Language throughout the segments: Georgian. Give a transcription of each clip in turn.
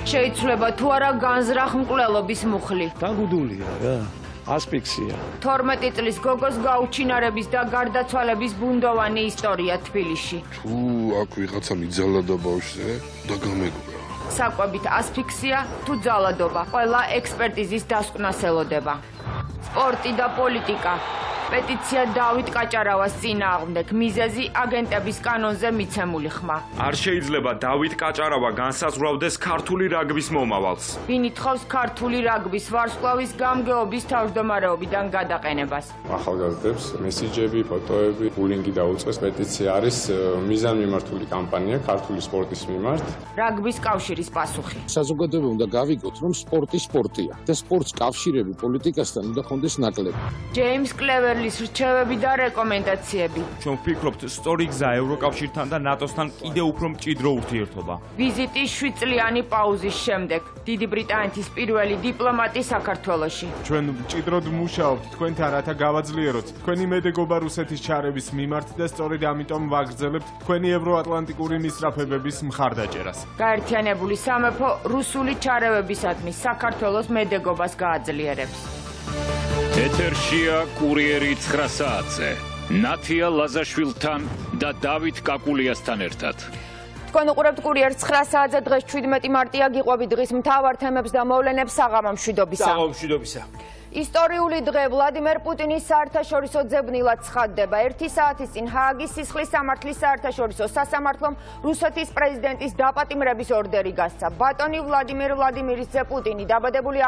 შეიცვლება თუ არა განზრახ მკვლელობის მუხლი. დაგუდულია რა. ასფიქსია. 12 წლის გოგოს გაუჩინარების და გარდაცვალების ბუნდოვანი ისტორია თბილისში. თუ აქ ვიღაცა მიძალა ბავშვზე და გამეგობრა. საკვებით ასფიქსია თუ ძალადობა. ყველა ექსპერტიზის დასკვნას ელოდება. სპორტი და პოლიტიკა. პეტიცია დავით კაჭარავას წინააღმდეგ. მიზეზი აგენტების კანონზე მიცემული ხმა. არ შეიძლება დავით კაჭარავა განსაზღვრავდეს ქართული რაგბის მომავალს. ვინ ითხოვს ქართული რაგბის ვარსკვლავის გამგეობის თავმჯდომარეობიდან გადაყენებას. ახალგაზრდებს მესიჯები, ფოტოები, ბულინგი დაუწყეს. პეტიცია არის მიზანმიმართული კამპანია ქართული სპორტის მიმართ. რაგბის კავშირის პასუხი. საზოგადოება უნდა გავიგოთ, რომ სპორტი სპორტია და სპორტს კავშირები პოლიტიკასთან უნდა ხონდეს ნაკლები. ჯეიმს კლევერლის რჩევები და რეკომენდაციები. ჩვენ ვფიქრობთ, სწორი გზა ევროკავშირთან და ნატოსთან კიდევ უფრო მჭიდრო ურთიერთობა. ვიზიტი 7 წლიანი პაუზის შემდეგ. დიდი ბრიტანეთის პირველი დიპლომატი საქართველოში. ჩვენ მჭიდროდ მუშაობთ თქვენთან, რათა გავაძლიეროთ თქვენი მედეგობა რუსეთის ჩარების მიმართ და სწორედ ამიტომ ვაგრძელებთ თქვენი ევროატლანტიკური მისწრაფებების მხარდაჭერას. გაერთიანებული სამეფო რუსული ჩარევებისადმი საქართველოს მედეგობას გააძლიერებს. ეთერშია კურიერი 9 საათზე. ნათია ლაზაშვილთან და დავით კაკულიასთან ერთად. თქვენ უყურებთ კურიერ 9 საათზე. დღეს 17 მარტია, გიყვები დღის მთავარ თემებს და მოვლენებს საღამო მშვიდობისა. ისტორიული დღე ვლადიმერ პუტინის საერთაშორისო ძებნილად ცხადდება. 1 საათის წინ ჰააგის სისხლის სამართლის საერთაშორისო სასამართლომ რუსეთის პრეზიდენტის დაპატიმრების ორდერი გასცა. ბატონი ვლადიმერ ვლადიმირის ძე პუტინი დაბადებული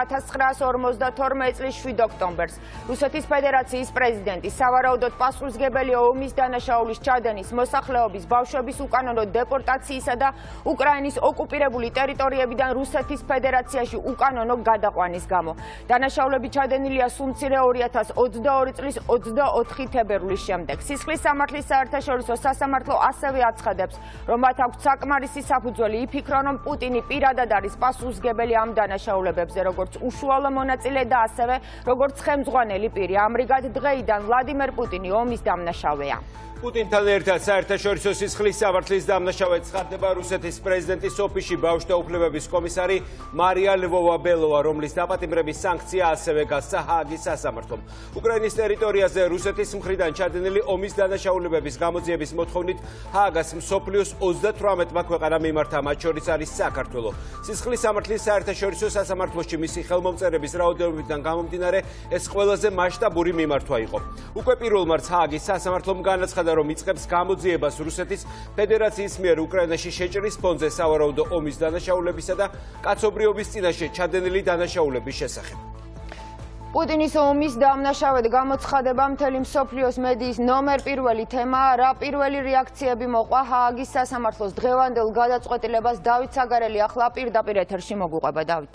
1952 წლის 7 ოქტომბერს. რუსეთის ფედერაციის პრეზიდენტი სავარაუდოდ პასუხისმგებელია ომის დანაშაულის ჩადენის, მოსახლეობის, ბავშვების უკანონო დეპორტაციისა და უკრაინის ოკუპირებული ტერიტორიებიდან რუსეთის ფედერაციაში უკანონო გადაყვანის გამო. დანაშაულები ჩადენილია სულ მცირე 2022 წლის 24 თებერვლის შემდეგ. სისხლის სამართლის საერთაშორისო სასამართლო ასევე აცხადებს, რომ მათ აქვთ საკმარისი საფუძველი იფიქრონ, რომ პუტინი პირადად არის პასუხისმგებელი ამ დანაშაულებებზე, როგორც უშუალო მონაწილე და ასევე როგორც ხელმძღვანელი პირი. ამრიგად დღეიდან ვლადიმერ პუტინი ომის დამნაშავეა. პუტინთან ერთად საერთაშორისო სისხლის სამართლის დამნაშავედ ცხადდება რუსეთის პრეზიდენტის ოფისში ბავშვთა უფლებების კომისარი მარია ლვოვა-ბელოვა, რომლის დაპატიმრების სანქცია ასევე გასცა ჰააგის სასამართლომ. უკრაინის ტერიტორიაზე რუსეთის მხრიდან ჩადენილი ომის დანაშაულებების გამოძიების მოთხოვნით ჰააგას მსოფლიოს 38-მა ქვეყანამ მიმართა, მათ შორის არის საქართველო. სისხლის სამართლის საერთაშორისო სასამართლოში მისი ხელმომწერების რაოდენობიდან გამომდინარე, ეს ყველაზე მასშტაბური მიმართვა იყო. უკვე პირველ მარტს ჰააგის სასამართლომ განაცხადა, რომ იწყებს გამოძიებას რუსეთის ფედერაციის მიერ უკრაინაში შეჭრის ფონზე სავარაუდო ომის დანაშაულებისა და კაცობრიობის წინაშე ჩადენილი დანაშაულების შესახებ. პუტინის ომის დამნაშავედ გამოცხადება მთელი მსოფლიოს მედიის ნომერ პირველი თემაა. რა პირველი რეაქციები მოყვა ჰააგის სასამართლოს დღევანდელ გადაწყვეტილებას? დავით საგარელი ახლა პირდაპირ ეთერში მოგვიყვება. დავით.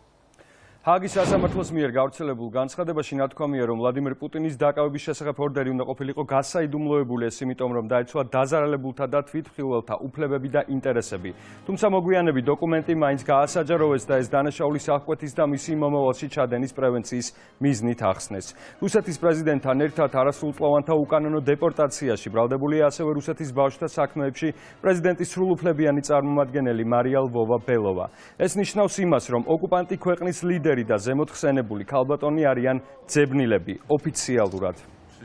ჰააგის სასამართლოს მიერ გავრცელებულ განცხადებაში ნათქვამია, რომ ვლადიმერ პუტინის დაკავების შესახებ ორდერი უნდა ყოფილიყო გასაიდუმლოებული, ეს იმიტომ, რომ დაეცვა დაზარალებულთა და თვითმხილველთა უფლებები და ინტერესები. თუმცა მოგვიანებით დოკუმენტი მაინც გაასაჯაროვეს და ეს დანაშაულის აღკვეთის და მისი მომავალში ჩადენის პრევენციის მიზნით ახსნეს. რუსეთის პრეზიდენტთან ერთად არასრულწლოვანთა უკანონო დეპორტაციაში ბრალდებულია ასევე რუსეთის ბავშვთა საქმეებში პრეზიდენტის სრულუფლებიანი წარმომადგენელი მარია ლვოვა-ბელოვა. ეს ნიშნავს იმას, რომ ოკუპანტი ქვეყნის ლიდერი და ზემოთხსენებული ქალბატონი არიან ძებნილები ოფიციალურად.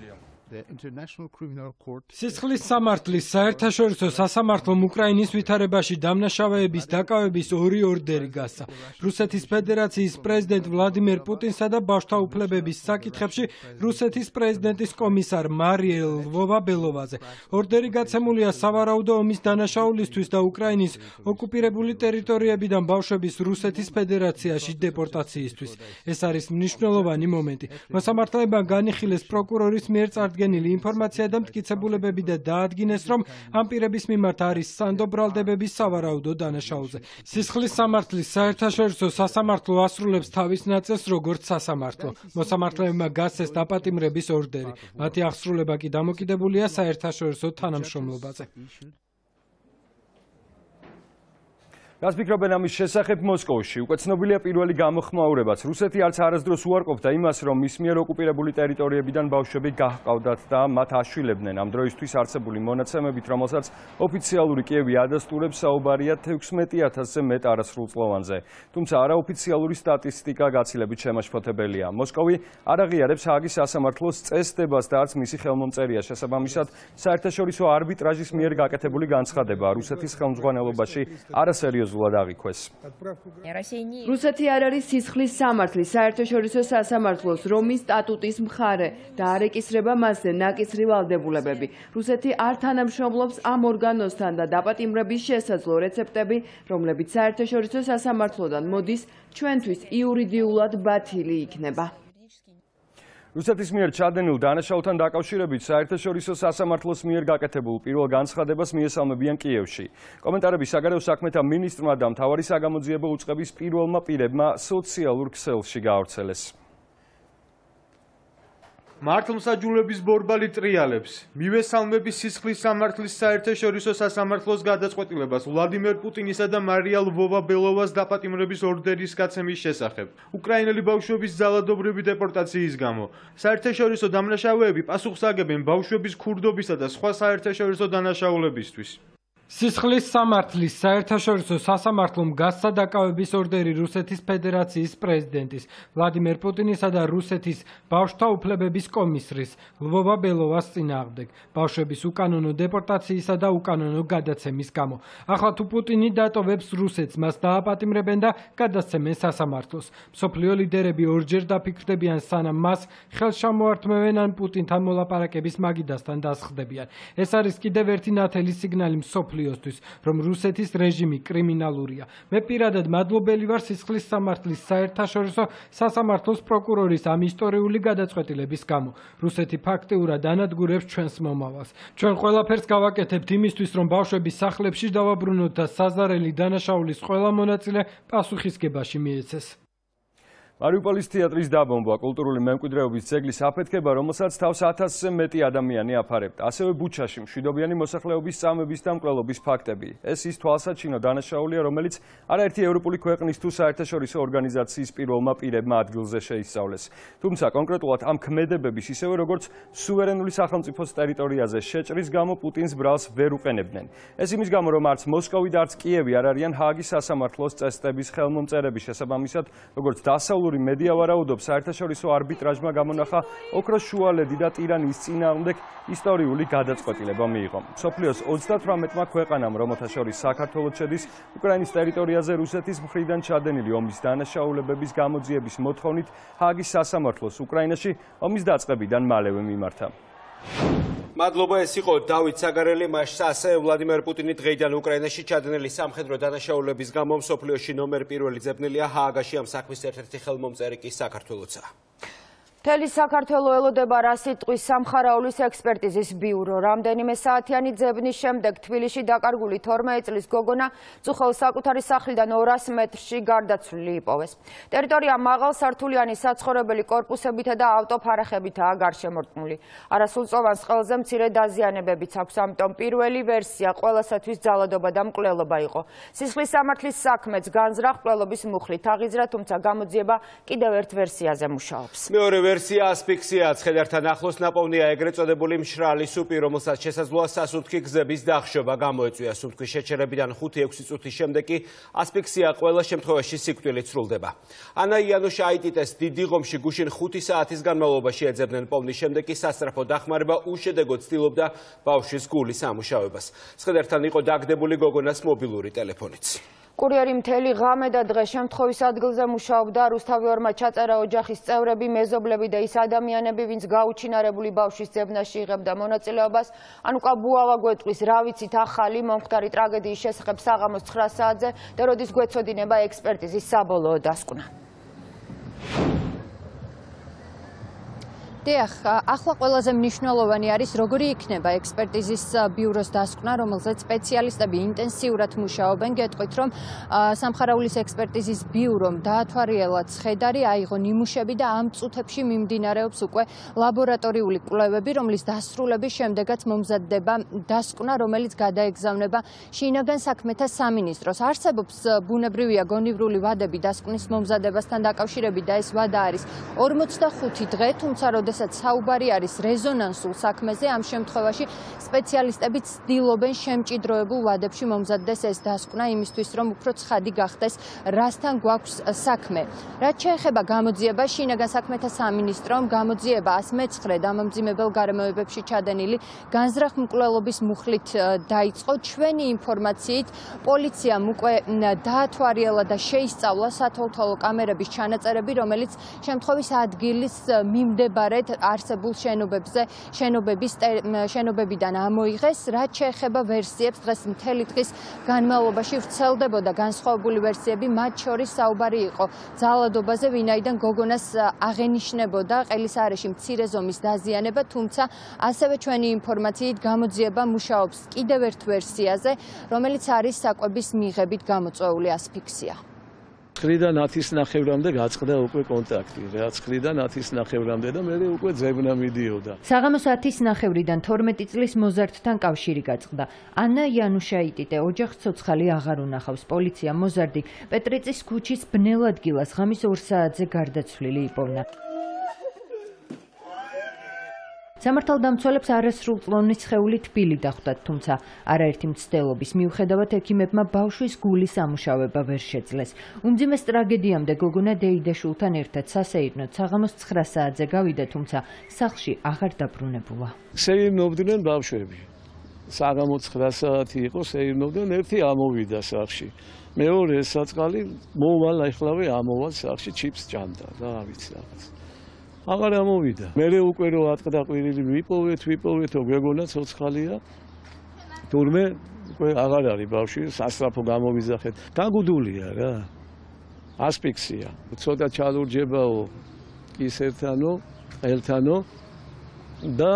სისხლის სამართლის საერთაშორისო სასამართლომ უკრაინის ვითარებაში დამნაშავეების დაკავების ორი ორდერი გასცა. რუსეთის ფედერაციის პრეზიდენტ ვლადიმერ პუტინსა და ბავშვთა უფლებების საკითხებში რუსეთის პრეზიდენტის კომისარ მარია ლვოვა-ბელოვაზე. ორდერი გაცემულია სავარაუდო ომის დანაშაულისთვის და უკრაინის ოკუპირებული ტერიტორიებიდან ბავშვების რუსეთის ფედერაციაში დეპორტაციისთვის. ეს არის მნიშვნელოვანი მომენტი. მოსამართლეებმა განიხილეს პროკურორის მიერ წარდგენილი ინფორმაცია და მტკიცებულებები და დაადგინეს, რომ ამ პირების მიმართ არის სანდო ბრალდებების სავარაუდო დანაშაულზე. სისხლის სამართლის საერთაშორისო სასამართლო ასრულებს თავის ნაწილს როგორც სასამართლო. მოსამართლეებმა გასცეს დაპატიმრების ორდერი. მათი აღსრულება კი დამოკიდებულია საერთაშორისო თანამშრომლობაზე. რას ფიქრობენ ამის შესახებ მოსკოვში? უკვე ცნობილია პირველი გამოხმაურებაც. რუსეთი არც არასდროს უარყოფდა იმას, რომ მის მიერ ოკუპირებული ტერიტორიებიდან ბავშვები გაჰყავდათ და მათ აშვილებდნენ. ამ დროისთვის არსებული მონაცემებით, რომელსაც ოფიციალური კიევი ადასტურებს, საუბარია 16,000-ზე მეტ არასრულწლოვანზე. თუმცა არაოფიციალური სტატისტიკა გაცილებით შემაშფოთებელია. მოსკოვი არ აღიარებს ჰააგის სასამართლოს წესდებას და არც მისი ხელმომწერია. შესაბამისად, საერთაშორისო არბიტრაჟის მიერ გაკეთებული განცხადება რუსეთის ხელმძღვანელობაში არასერიოზულად აღიქვეს. რუსეთი არ არის სისხლის სამართლის საერთაშორისო სასამართლოს რომის სტატუტის მხარე და არ ეკისრება მასზე ნაკისრი ვალდებულებები. რუსეთი არ თანამშრომლობს ამ ორგანოსთან და დაპატიმრების შესაძლო რეცეპტები, რომლებიც საერთაშორისო სასამართლოდან მოდის, ჩვენთვის იურიდიულად ბათილი იქნება. რუსეთის მიერ ჩადენილ დანაშაულთან დაკავშირებით საერთაშორისო სასამართლოს მიერ გაკეთებულ პირველ განცხადებას მიესალმებიან კიევში. კომენტარები საგარეო საქმეთა მინისტრმა და მთავარი საგამოძიებო უწყების პირველმა პირებმა სოციალურ ქსელში გაავრცელეს. მართლმსაჯულების ბორბალი ტრიალებს. მივესალმები სისხლის სამართლის საერთაშორისო სასამართლოს გადაწყვეტილებას ვლადიმერ პუტინისა და მარია ლვოვა-ბელოვას დაპატიმრების ორდერის გაცემის შესახებ. უკრაინელი ბავშვების ძალადობრივი დეპორტაციის გამო. საერთაშორისო დამნაშავეები პასუხს აგებენ ბავშვების ქურდობისა და სხვა საერთაშორისო დანაშაულებისთვის. სისხლის სამართლის საერთაშორისო სასამართლომ გასცა დაკავების ორდერი რუსეთის ფედერაციის პრეზიდენტის ვლადიმერ პუტინისა და რუსეთის ბავშვთა უფლებების კომისრის ლვოვა-ბელოვას წინააღმდეგ ბავშვების უკანონო დეპორტაციისა და უკანონო გადაცემის გამო. ახლა თუ პუტინი დატოვებს რუსეთს, მას დააპატიმრებენ და გადასცემენ სასამართლოს. მსოფლიო ლიდერები ორჯერ დაფიქრდებიან, სანამ მას ხელს ჩამოართმევენ ან პუტინთან მოლაპარაკების მაგიდასთან დასხდებიან. ეს არის კიდევ ერთი ნათელი სიგნალი მსოფლიო რომ რუსეთის რეჟიმი კრიმინალურია. მე პირადად მადლობელი ვარ სისხლის სამართლის საერთაშორისო სასამართლოს პროკურორის ამ ისტორიული გადაწყვეტილების გამო. რუსეთი ფაქტიურად ანადგურებს ჩვენს მომავალს. ჩვენ ყველაფერს გავაკეთებთ იმისთვის, რომ ბავშვების სახლებში დავაბრუნოთ და საზარელი დანაშაულის ყველა მონაწილე პასუხისგებაში მიეცეს. მარიუპოლის თეატრის დაბომბვა კულტურული მემკვიდრეობის ძეგლის აფეთქება, რომელსაც თავს 1000-ზე მეტი ადამიანი აფარებდა. ასევე ბუჩაში მშვიდობიანი მოსახლეობის წამების და მკვლელობის ფაქტები. ეს ის თვალსაჩინო დანაშაულია, რომელიც არაერთი ევროპული ქვეყნის თუ საერთაშორისო ორგანიზაციის პირველმა პირებმა ადგილზე შეისწავლეს. თუმცა კონკრეტულად ამ ქმედებების, ისევე როგორც სუვერენული სახელმწიფოს ტერიტორიაზე შეჭრის გამო პუტინს ბრალს ვერ უყენებდნენ. ეს იმის გამო, რომ არც მოსკოვი და არც კიევი არ არიან ჰააგის სასამართლოს წესდების ხელმომწერები. შესაბამისად, როგორც დასავლური მედია ვარაუდობს, საერთაშორისო არბიტრაჟმა გამონახა ოქროს შუალედი და ტირანის წინააღმდეგ ისტორიული გადაწყვეტილება მიიღო. მსოფლიოს 38-მა ქვეყანამ, რომელთა შორის საქართველოც შედის, უკრაინის ტერიტორიაზე რუსეთის მხრიდან ჩადენილი ომის დანაშაულებების გამოძიების მოთხოვნით ჰააგის სასამართლოს უკრაინაში ომის დაწყებიდან მალევე მიმართა. მადლობა, ეს იყო დავით საგარელი. მასშტაბ ასევე ვლადიმერ პუტინი დღეიდან უკრაინაში ჩადენილი სამხედრო დანაშაულების გამო მსოფლიოში ნომერ პირველი ძებნილია ჰააგაში. ამ საქმის ერთ-ერთი ხელმომწერი კი საქართველოცა. მთელი საქართველო ელოდება რა სიტყვის სამხარაულის ექსპერტიზის ბიურო. რამდენიმე საათიანი ძებნის შემდეგ თბილისში დაკარგული 12 წლის გოგონა წუხელ საკუთარი სახლიდან 200 მეტრში გარდაცვლილი იპოვეს. ტერიტორია მაღალსართულიანი საცხოვრებელი კორპუსებითა და ავტოფარეხებითაა გარშემორტყმული. არასრულწლოვანს ყელზე მცირე დაზიანებებიც აქვს, ამიტომ პირველი ვერსია ყველასათვის ძალადობა და მკვლელობა იყო. სისხლის სამართლის საქმეც განზრახ მკვლელობის მუხლით აღიძრა, თუმცა გამოძიება კიდევ ერთ ვერსიაზე მუშაობს. მეორე ვერსია ასფიქსია, ცხედართან ახლოს ნაპოვნია ეგრეთ წოდებული მშრალი სუპი, რომელსაც შესაძლოა სასუნთქი გზების დახშობა გამოეწვია. სუნთქვის შეჩერებიდან 5-6 წუთის შემდეგ კი ასფიქსია ყველა შემთხვევაში სიკვდილით სრულდება. ანა იანუშა აიტიტეს დიდი ღომში გუშინ 5 საათის განმავლობაში ეძებდნენ პოვნის შემდეგ კი სასწრაფო დახმარება უშედეგოდ ცდილობდა ბავშვის გულის ამუშავებას. ცხედართან იყო დაგდებული გოგონას მობილური ტელეფონიც. კურიერი მთელი ღამე და დღე შემთხვევის ადგილზე მუშაობდა. რუსთავიორმა ჩაწერა ოჯახის წევრები, მეზობლები და ის ადამიანები, ვინც გაუჩინარებული ბავშვის ძებნაში იღებდა მონაწილეობას. ანუკა ბუავა გვეტყვის, რა ვიცით ახალი მომხდარი ტრაგედიის შესახებ საღამოს 9 საათზე და როდის გვეცოდინება ექსპერტიზის საბოლოო დასკვნა. დიახ, ახლა ყველაზე მნიშვნელოვანი არის როგორი იქნება ექსპერტიზის ბიუროს დასკვნა, რომელზეც სპეციალისტები ინტენსიურად მუშაობენ, გეტყვით რომ სამხარაულის ექსპერტიზის ბიურომ დაათვალიერა ცხედარი, აიღო ნიმუშები და ამ წუთებში მიმდინარეობს უკვე ლაბორატორიული კვლევები, რომლის დასრულების შემდეგაც მომზადდება დასკვნა, რომელიც გადაეგზავნება შინაგან საქმეთა სამინისტროს. არსებობს ბუნებრივია გონივრული ვადები დასკვნის მომზადებასთან დაკავშირებით და ეს ვადა არის 45 დღე, თუმცა როდესაც საუბარი არის რეზონანსულ საქმეზე, ამ შემთხვევაში სპეციალისტები ცდილობენ შემჭიდროებულ ვადებში მომზადდეს ეს დასკვნა იმისთვის, რომ უფრო ცხადი გახდეს, რასთან გვაქვს საქმე. რაც შეეხება გამოძიებას, შინაგან საქმეთა სამინისტრომ გამოძიება 109 დამამძიმებელ გარემოებებში ჩადენილი განზრახ მკვლელობის მუხლით დაიწყო. ჩვენი ინფორმაციით, პოლიციამ უკვე დაათვალიერა და შეისწავლა სათვალთვალო კამერების ჩანაწერები, რომელიც შემთხვევის ადგილის მიმდებარედ არსებულ შენობებიდან ამოიღეს. რაც შეეხება ვერსიებს, დღეს მთელი დღის განმავლობაში ვრცელდებოდა განსხვავებული ვერსიები, მათ შორის საუბარი იყო ძალადობაზე, ვინაიდან გოგონას აღენიშნებოდა ყელის არეში მცირე ზომის დაზიანება, თუმცა ასევე ჩვენი ინფორმაციით გამოძიება მუშაობს კიდევ ერთ ვერსიაზე, რომელიც არის საკვების მიღებით გამოწვეული ასფიქსია. 9-დან 10-ის ნახევრამდე გაწყდა უკვე კონტაქტი, რაც 9-დან 10-ის ნახევრამდე და მე უკვე ძებნა მიდიოდა. საღამოს 10-ის ნახევრიდან 12 წლის მოზარდთან კავშირი გაწყდა. ანა იანუშაიტიტე ოჯახს ცოცხალი აღარ უნახავს. პოლიცია მოზარდი პეტრიწის ქუჩის ბნელ ადგილას ღამის 2 საათზე გარდაცვლილი იპოვნა. სამართალდამცველებს არასრულწლოვანი სხეული თბილი დახვდათ, თუმცა არაერთი მცდელობის მიუხედავად ექიმებმა ბავშვის გულის ამუშავება ვერ შეძლეს. უმძიმეს ტრაგედიამდე გოგონა დეიდაშულთან ერთად სასეირნოდ საღამოს 9 საათზე გავიდა, თუმცა სახლში აღარ დაბრუნებულა. სეირნობდნენ ბავშვები. საღამო 9 საათი იყო, სეირნობდნენ, ერთი ამოვიდა სახლში. მეორე საწყალი მოვალ ახლავე ამოვალ სახლში ჩიპს ჭამდა და არ ვიცი რაღაც. აღარ ამოვიდა. მე უკვე რო ატყდა ყვირილი ვიპოვეთ, გეგონა ცოცხალია. თურმე უკვე აღარ არის ბავშვი, სასწრაფო გამოვიზახეთ. გაგუდულია რა. ასფიქსია. ცოტა ჩალურჯებაო ის ერთანო, ყელთანო და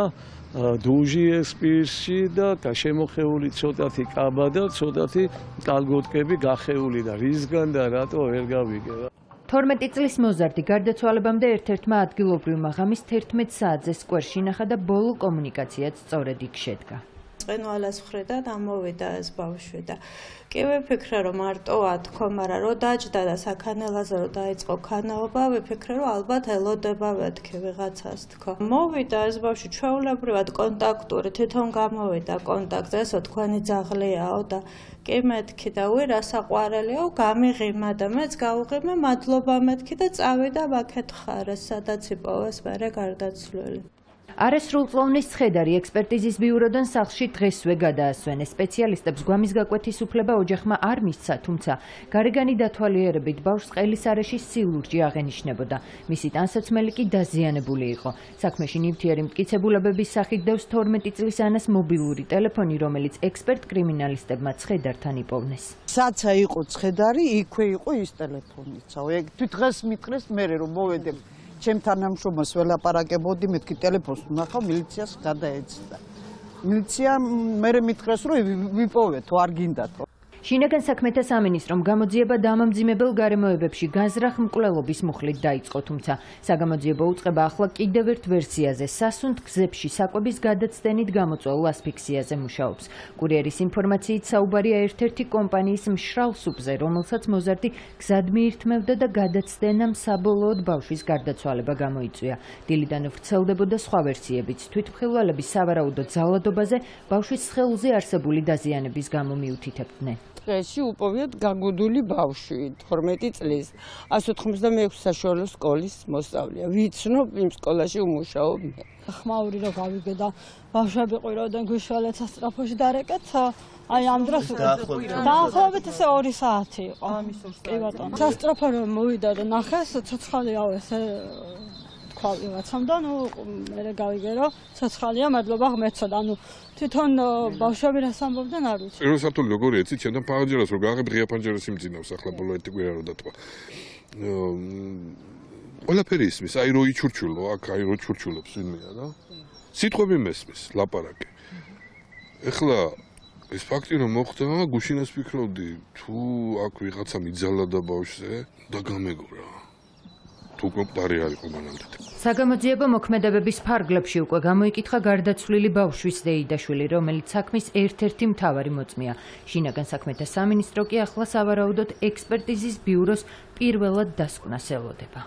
დუჟი ესპირში და შემოხეული ცოტათი კაბა და ცოტათი კალგოტკები გახეული და რისგან და რატო ვერ გავიგე რა. 12 წლის მოზარდი გარდაცვალებამდე ერთ-ერთმა ადგილობრივმა ღამის 11 საათზე სკვერში ნახა და ბოლო კომუნიკაციაც სწორედ იქ შედგა. წყენვალას ხრედა ამოვიდა ეს ბავშვი და კი ვიფიქრე რომ მარტოა თქო, მაგრამ რო დაჯდა და საქანელაზე რო დაიწყო ქანაობა, ვიფიქრე რომ ალბათ ელოდება მეთქი ვიღაცას თქო. მოვიდა ეს ბავშვი ჩვეულებრივად კონტაქტური, თვითონ გამოვიდა კონტაქტზე, ესო თქვენი ძაღლიაო და კი მეთქი და ვირა საყვარელიო, გამიღიმა და მეც გავუღიმე, მადლობა მეთქი და წავიდა ვაკეთხარ ეს სადაც იპოვეს მერე გარდაცვლილი. არასრულწლოვნის ცხედარი ექსპერტიზის ბიუროდან სახლში დღესვე გადაასვენეს. სპეციალისტებს გვამის გაკვეთის უფლება ოჯახმა არ მისცა, თუმცა გარეგანი დათვალიერებით ბავშვს ყელის არეში სილურჯი აღენიშნებოდა. მისი ტანსაცმელი კი დაზიანებული იყო. საქმეში ნივთიერი მტკიცებულებების სახით დევს 12 წლის ანას მობილური ტელეფონი, რომელიც ექსპერტ კრიმინალისტებმა ცხედართან იპოვნეს. საცა იყო ცხედარი, იქვე იყო ის ტელეფონიც. თვით დღეს მიტყრეს მე რომ მოვედებ ჩემთან ამშრომას ველაპარაკებოდი, მეთქი ტელეფონს ვნახავ, მილიციას გადაეცდა. მილიცია მე მითხრეს რომ ვიპოვეთო, არ გინდათო. შინაგან საქმეთა სამინისტრომ გამოძიება დამამძიმებელ გარემოებებში განზრახ მკვლელობის მუხლით დაიწყო, თუმცა საგამოძიებო უწყება ახლა კიდევ ერთ ვერსიაზე, სასუნთ გზებში საკვების გადაცდენით გამოწვეულ ასფიქსიაზე მუშაობს. კურიერის ინფორმაციით საუბარია ერთ-ერთი კომპანიის მშრალ სუპზე, რომელსაც მოზარდი გზად მიირთმევდა და გადაცდენამ საბოლოოდ ბავშვის გარდაცვალება გამოიწვია. დილიდან ვრცელდებოდა სხვა ვერსიებიც. თვითმხილველების სავარაუდო ძალადობაზე ბავშვის სხეულზე არსებული დაზიანების გამო მიუთითებდნენ. დღეში უპოვიათ გაგუდული ბავშვი 12 წლის 186 საშუალო სკოლის მოსწავლეა. ვიცნობ იმ სკოლაში უმუშაობ მე. ხმაური რო გავიგე და ბავშვები ყვიროდან გვიშალეთ სასწრაფოში დარეკეთ. აი ამ დროს დაახლოებით ესე 2 საათი იყო. კი ბატონო. სასწრაფო რომ მოვიდა და ნახეს ცოცხალიაო ესე თქვა ვიღაცამ და ნუ მე გავიგე რომ ცოცხალია, მადლობა ღმერთსა. ანუ თვითონ ბავშვები რას ამბობდნენ არ ვიცი. პირველ სართული როგორი ეცი, ჩემთან ფანჯერას რო გააღებ, ღია ფანჯერას იმძინავს ახლა ბოლო ერთი კვირა რო დათვა. ყველაფერი ისმის, აი რო იჩურჩულო, აქ აი რო ჩურჩულობს ვინმეა რა. სიტყვები მესმის, ლაპარაკი. ეხლა ეს ფაქტი რომ მოხდა, გუშინას ვფიქრობდი, თუ აქ ვიღაცა მიძალა ბავშვზე და გამეგო რა. თუ კომპტარი არ იყო მანამდე. საგამოძიებო მოქმედებების ფარგლებში უკვე გამოიკითხა გარდაცვლილი ბავშვის დეიდაშვილი, რომელიც საქმის ერთ-ერთი მთავარი მოწმეა. შინაგან საქმეთა სამინისტრო კი ახლა სავარაუდოდ ექსპერტიზის ბიუროს პირველად დასკვნას ელოდება.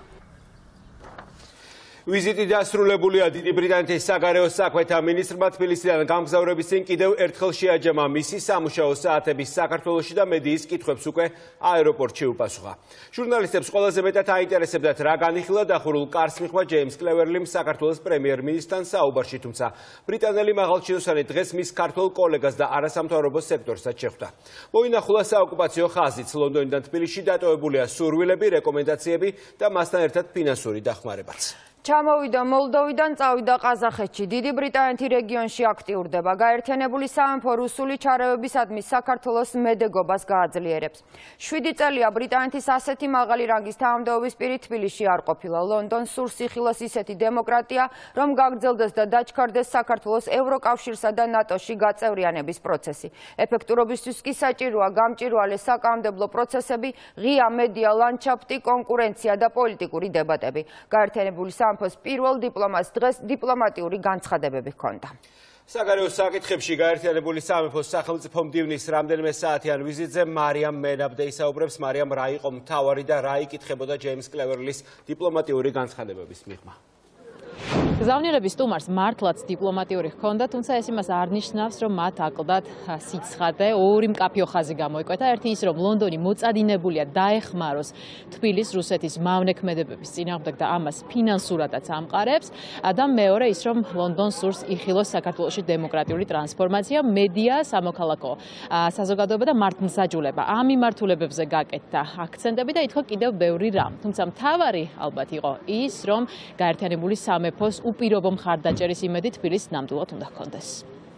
ვიზიტი დასრულებულია. დიდი ბრიტანეთის საგარეო საქმეთა მინისტრმა თბილისიდან გამგზავრების წინ კიდევ ერთხელ შეაჯამა მისი სამუშაო საათების საქართველოში და მედიის კითხვებს უკვე აეროპორტში უპასუხა. ჟურნალისტებს ყველაზე მეტად აინტერესებდათ რა განიხილა დახურულ კარს მიღმა ჯეიმს კლევერლიმ საქართველოს პრემიერ-მინისტრთან საუბარში, თუმცა ბრიტანელი მაღალჩინოსანი დღეს მის ქართველ კოლეგას და არასამთავრობო სექტორსაც შეხვდა. მოინახულა საოკუპაციო ხაზიც. ლონდონიდან თბილისში დატოვებულია სურვილები, რეკომენდაციები და მასთან ერთად ფინანსური დახმარებაც. ჩამოვიდა მოლდოვიდან, წავიდა ყაზახეთში. დიდი ბრიტანეთი რეგიონში აქტიურდება. გაერთიანებული სამეფო რუსული ჩარევებისადმი საქართველოს მედეგობას გააძლიერებს. 7 წელია ბრიტანეთის ასეთი მაღალი რანგის თანამდებობის პირი თბილისში არ ყოფილა. ლონდონს სურს იხილოს ისეთი დემოკრატია, რომ გაგრძელდეს და დაჩქარდეს საქართველოს ევროკავშირსა და ნატოში გაწევრიანების პროცესი. ეფექტურობისთვის კი საჭიროა გამჭვირვალე საკანონმდებლო პროცესები, ღია მედია ლანდშაფტი, კონკურენცია და პოლიტიკური დებატები. გაერთიანებული სამეფოს პირველ დიპლომატს დღეს დიპლომატიური განცხადებები ჰქონდა. საგარეო საკითხებში გაერთიანებული სამეფოს სახელმწიფო მდივნის რამდენიმე საათიან ვიზიტზე მარიამ მენაბდე ისაუბრებს. მარიამ, რა იყო მთავარი და რა იკითხებოდა ჯეიმს კლევერლის დიპლომატიური განცხადებების მიღმა? გზავნილების სტუმარს მართლაც დიპლომატიური ჰქონდა, თუმცა ეს იმას არ ნიშნავს, რომ მათ აკლდათ სიცხადე. ორი მკაფიო ხაზი გამოიკვეთა. ერთი ის, რომ ლონდონი მოწადინებულია დაეხმაროს თბილისს რუსეთის მავნექმედებების წინააღმდეგ და ამას ფინანსურადაც ამყარებს. და მეორე ის, რომ ლონდონს სურს იხილოს საქართველოში დემოკრატიული ტრანსფორმაცია, მედია, სამოქალაქო საზოგადოება და მართლმსაჯულება. ამ მიმართულებებზე გაკეთდა აქცენტები და ითქვა კიდევ ბევრი რამ. თუმცა მთავარი ალბათ იყო ის, რომ გაერთიანებული სამეფოს უპირობო მხარდაჭერის იმედი თბილისს ნამდვილად უნდა ჰქონდეს.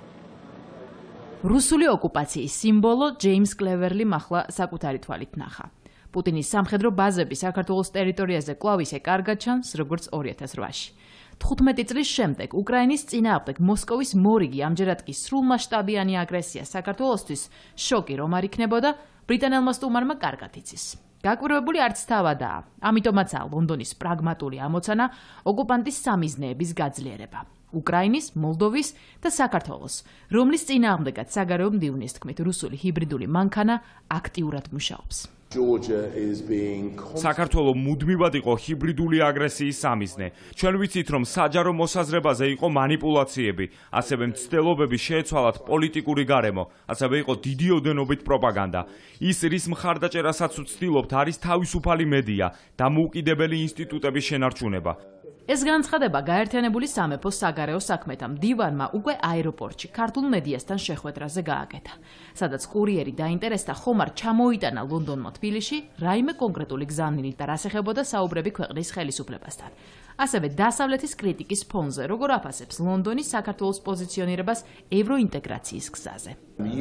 რუსული ოკუპაციის სიმბოლო ჯეიმს კლევერლიმ ახლა საკუთარი თვალით ნახა. პუტინის სამხედრო ბაზები საქართველოს ტერიტორიაზე კვლავ ისე კარგად ჩანს, როგორც 2008-ში. 15 წლის შემდეგ უკრაინის წინააღმდეგ მოსკოვის მორიგი, ამჯერად კი სრულმასშტაბიანი აგრესია საქართველოსთვის შოკი რომ არ იქნებოდა, ბრიტანელმა სტუმარმა კარგად იცის. გაკვირვებული არც თავადაა. ამიტომაცაა ლონდონის პრაგმატული ამოცანა ოკუპანტის სამიზნეების გაძლიერება. უკრაინის, მოლდოვის და საქართველოს, რომლის წინააღმდეგაც საგარეო მდივნის თქმით რუსული ჰიბრიდული მანქანა აქტიურად მუშაობს. საქართველო მუდმივად იყო ჰიბრიდული აგრესიის სამიზნე. ჩვენ ვიცით, რომ საჯარო მოსაზრებაზე იყო манипуляციები, ასევე მცდელობები შეეცვალათ პოლიტიკური გარემო, ასევე იყო დიდი ოდენობით პროპაგანდა. ის რის მხარდაჭერასაც ვცდილობთ, არის თავისუფალი მედია, დამოუკიდებელი ინსტიტუტების შენარჩუნება. ეს განცხადება გაერთიანებული სამეფოს საგარეო საქმეთა მდივანმა უკვე აეროპორტში ქართულ მედიასთან შეხვედრაზე გააკეთა, სადაც კურიერი დაინტერესდა ხომ არ ჩამოიტანა ლონდონმა თბილისში რაიმე კონკრეტული გზავნილით და რას ეხებოდა საუბრები ქვეყნის ხელისუფლებასთან. ასევე დასავლეთის კრიტიკის ფონზე, როგორ აფასებს ლონდონის საქართველოს პოზიციონირებას ევროინტეგრაციის გზაზე.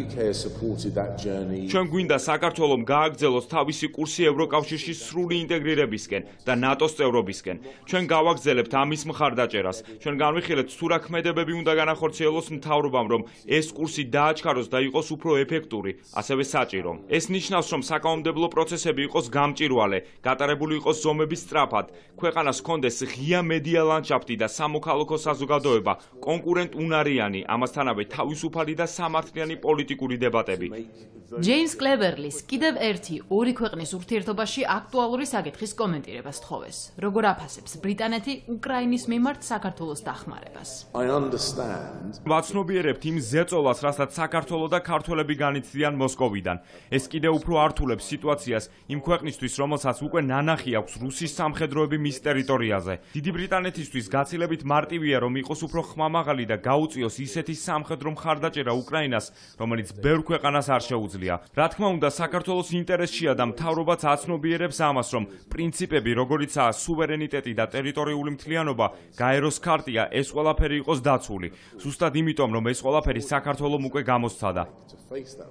ჩვენ გვინდა საქართველომ გააგრძელოს თავისი კურსი ევროკავშირში სრული ინტეგრირებისკენ და ნატოს წევრობისკენ. ჩვენ გავაგრძელებთ ამის მხარდაჭერას. ჩვენ განვიხილეთ თუ რა ქმედებები უნდა განახორციელოს მთავრობამ, რომ ეს კურსი დააჩქაროს და იყოს უფრო ეფექტური, ასევე საჭირო. ეს ნიშნავს, რომ საკანონმდებლო პროცესები იყოს გამჭვირვალე, გატარებული იყოს ზომები სწრაფად, ქვეყანას ჰქონდეს ღია მედია ლანდშაფტი და სამოქალაქო საზოგადოება, კონკურენტუნარიანი, ამასთანავე თავისუფალი და სამართლიანი პოლიტიკური დებატები. ჯეიმს კლევერლის კიდევ ერთი ორი ქვეყნის ურთიერთობაში აქტუალური საკითხის კომენტირებას თხოვეს. როგორ აფასებს ბრიტანეთი უკრაინის მიმართ საქართველოს დახმარებას? ვაცნობიერებთ იმ ზეწოლას, რასაც საქართველო და ქართველები განიცდიან მოსკოვიდან. ეს კიდევ უფრო ართულებს სიტუაციას იმ ქვეყნისთვის, რომელსაც უკვე ნანახი აქვს რუსის სამხედროები მის ტერიტორიაზე. დიდი ბრიტანეთისთვის გაცილებით მარტივია, რომ იყოს უფრო ხმამაღალი და გაუწიოს ისეთი სამხედრო მხარდაჭერა უკრაინას, რომელიც ბევრ ქვეყანას არ შეუძლია. რა თქმა უნდა, საქართველოს ინტერესშია და მთავრობაც აცნობიერებს ამას, რომ პრინციპები, როგორიცაა სუვერენიტეტი და ტერიტორიული მთლიანობა, გაეროს ქარტია, ეს ყველაფერი იყოს დაცული. ზუსტად იმიტომ, რომ ეს ყველაფერი საქართველომ უკვე გამოსცადა.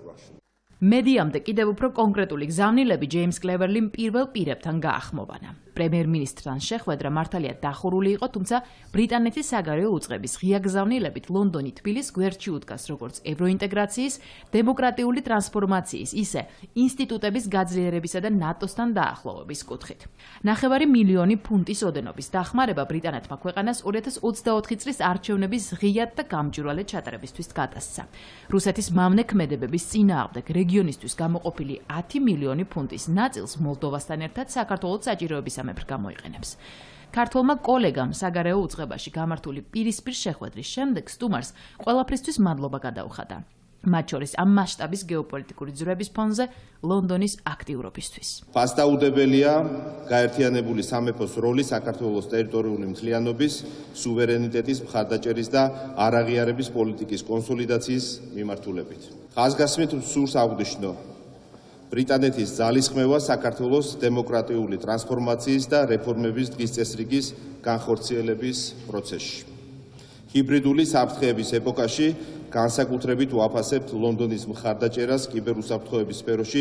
მედიამდე კიდევ უფრო კონკრეტული გზავნილები ჯეიმს კლევერლიმ პირველ პირებთან გაახმოვანა. პრემიერ-მინისტრთან შეხვედრა მართალია დახურული იყო, თუმცა ბრიტანეთის საგარეო უწყების ღია გზავნილებით ლონდონი თბილისს გვერდში უდგას როგორც ევროინტეგრაციის, დემოკრატიული ტრანსფორმაციის, ისე ინსტიტუტების გაძლიერებისა და ნატოსთან დაახლოვების კუთხით. 9 მილიონი ფუნტის ოდენობის დახმარება ბრიტანეთმა ქვეყანას 2024 წლის არჩევნების ღიად და გამჭვირვალედ ჩატარებისთვის გადასცა. რუსეთის მამნე ქმედებების წინააღმდეგ რეგიონისთვის გამოყოფილი 10 მილიონი ფუნტის ნაწილს მოლდოვასთან ერთად საქართველოს საჭიროებისამებრ გამოიყენებს. ქართველმა კოლეგამ საგარეო უწყებაში გამართული პირისპირ შეხვედრის შემდეგ სტუმარს ყველაფრისთვის მადლობა გადაუხადა. მათ შორის ამ მასშტაბის გეოპოლიტიკური ძვრების ფონზე ლონდონის აქტიურობისთვის. ფასდაუდებელია გაერთიანებული სამეფოს როლი საქართველოს ტერიტორიული მთლიანობის, სუვერენიტეტის მხარდაჭერის და არაღიარების პოლიტიკის კონსოლიდაციის მიმართულებით. ხაზგასმით სურს აღვნიშნო ბრიტანეთის ძალისხმევა საქართველოს დემოკრატიული ტრანსფორმაციის და რეფორმების დღის წესრიგის განხორციელების პროცესში. ჰიბრიდული საფრთხეების ეპოქაში განსაკუთრებით ვაფასებთ ლონდონის მხარდაჭერას კიბერუსაფრთხოების სფეროში.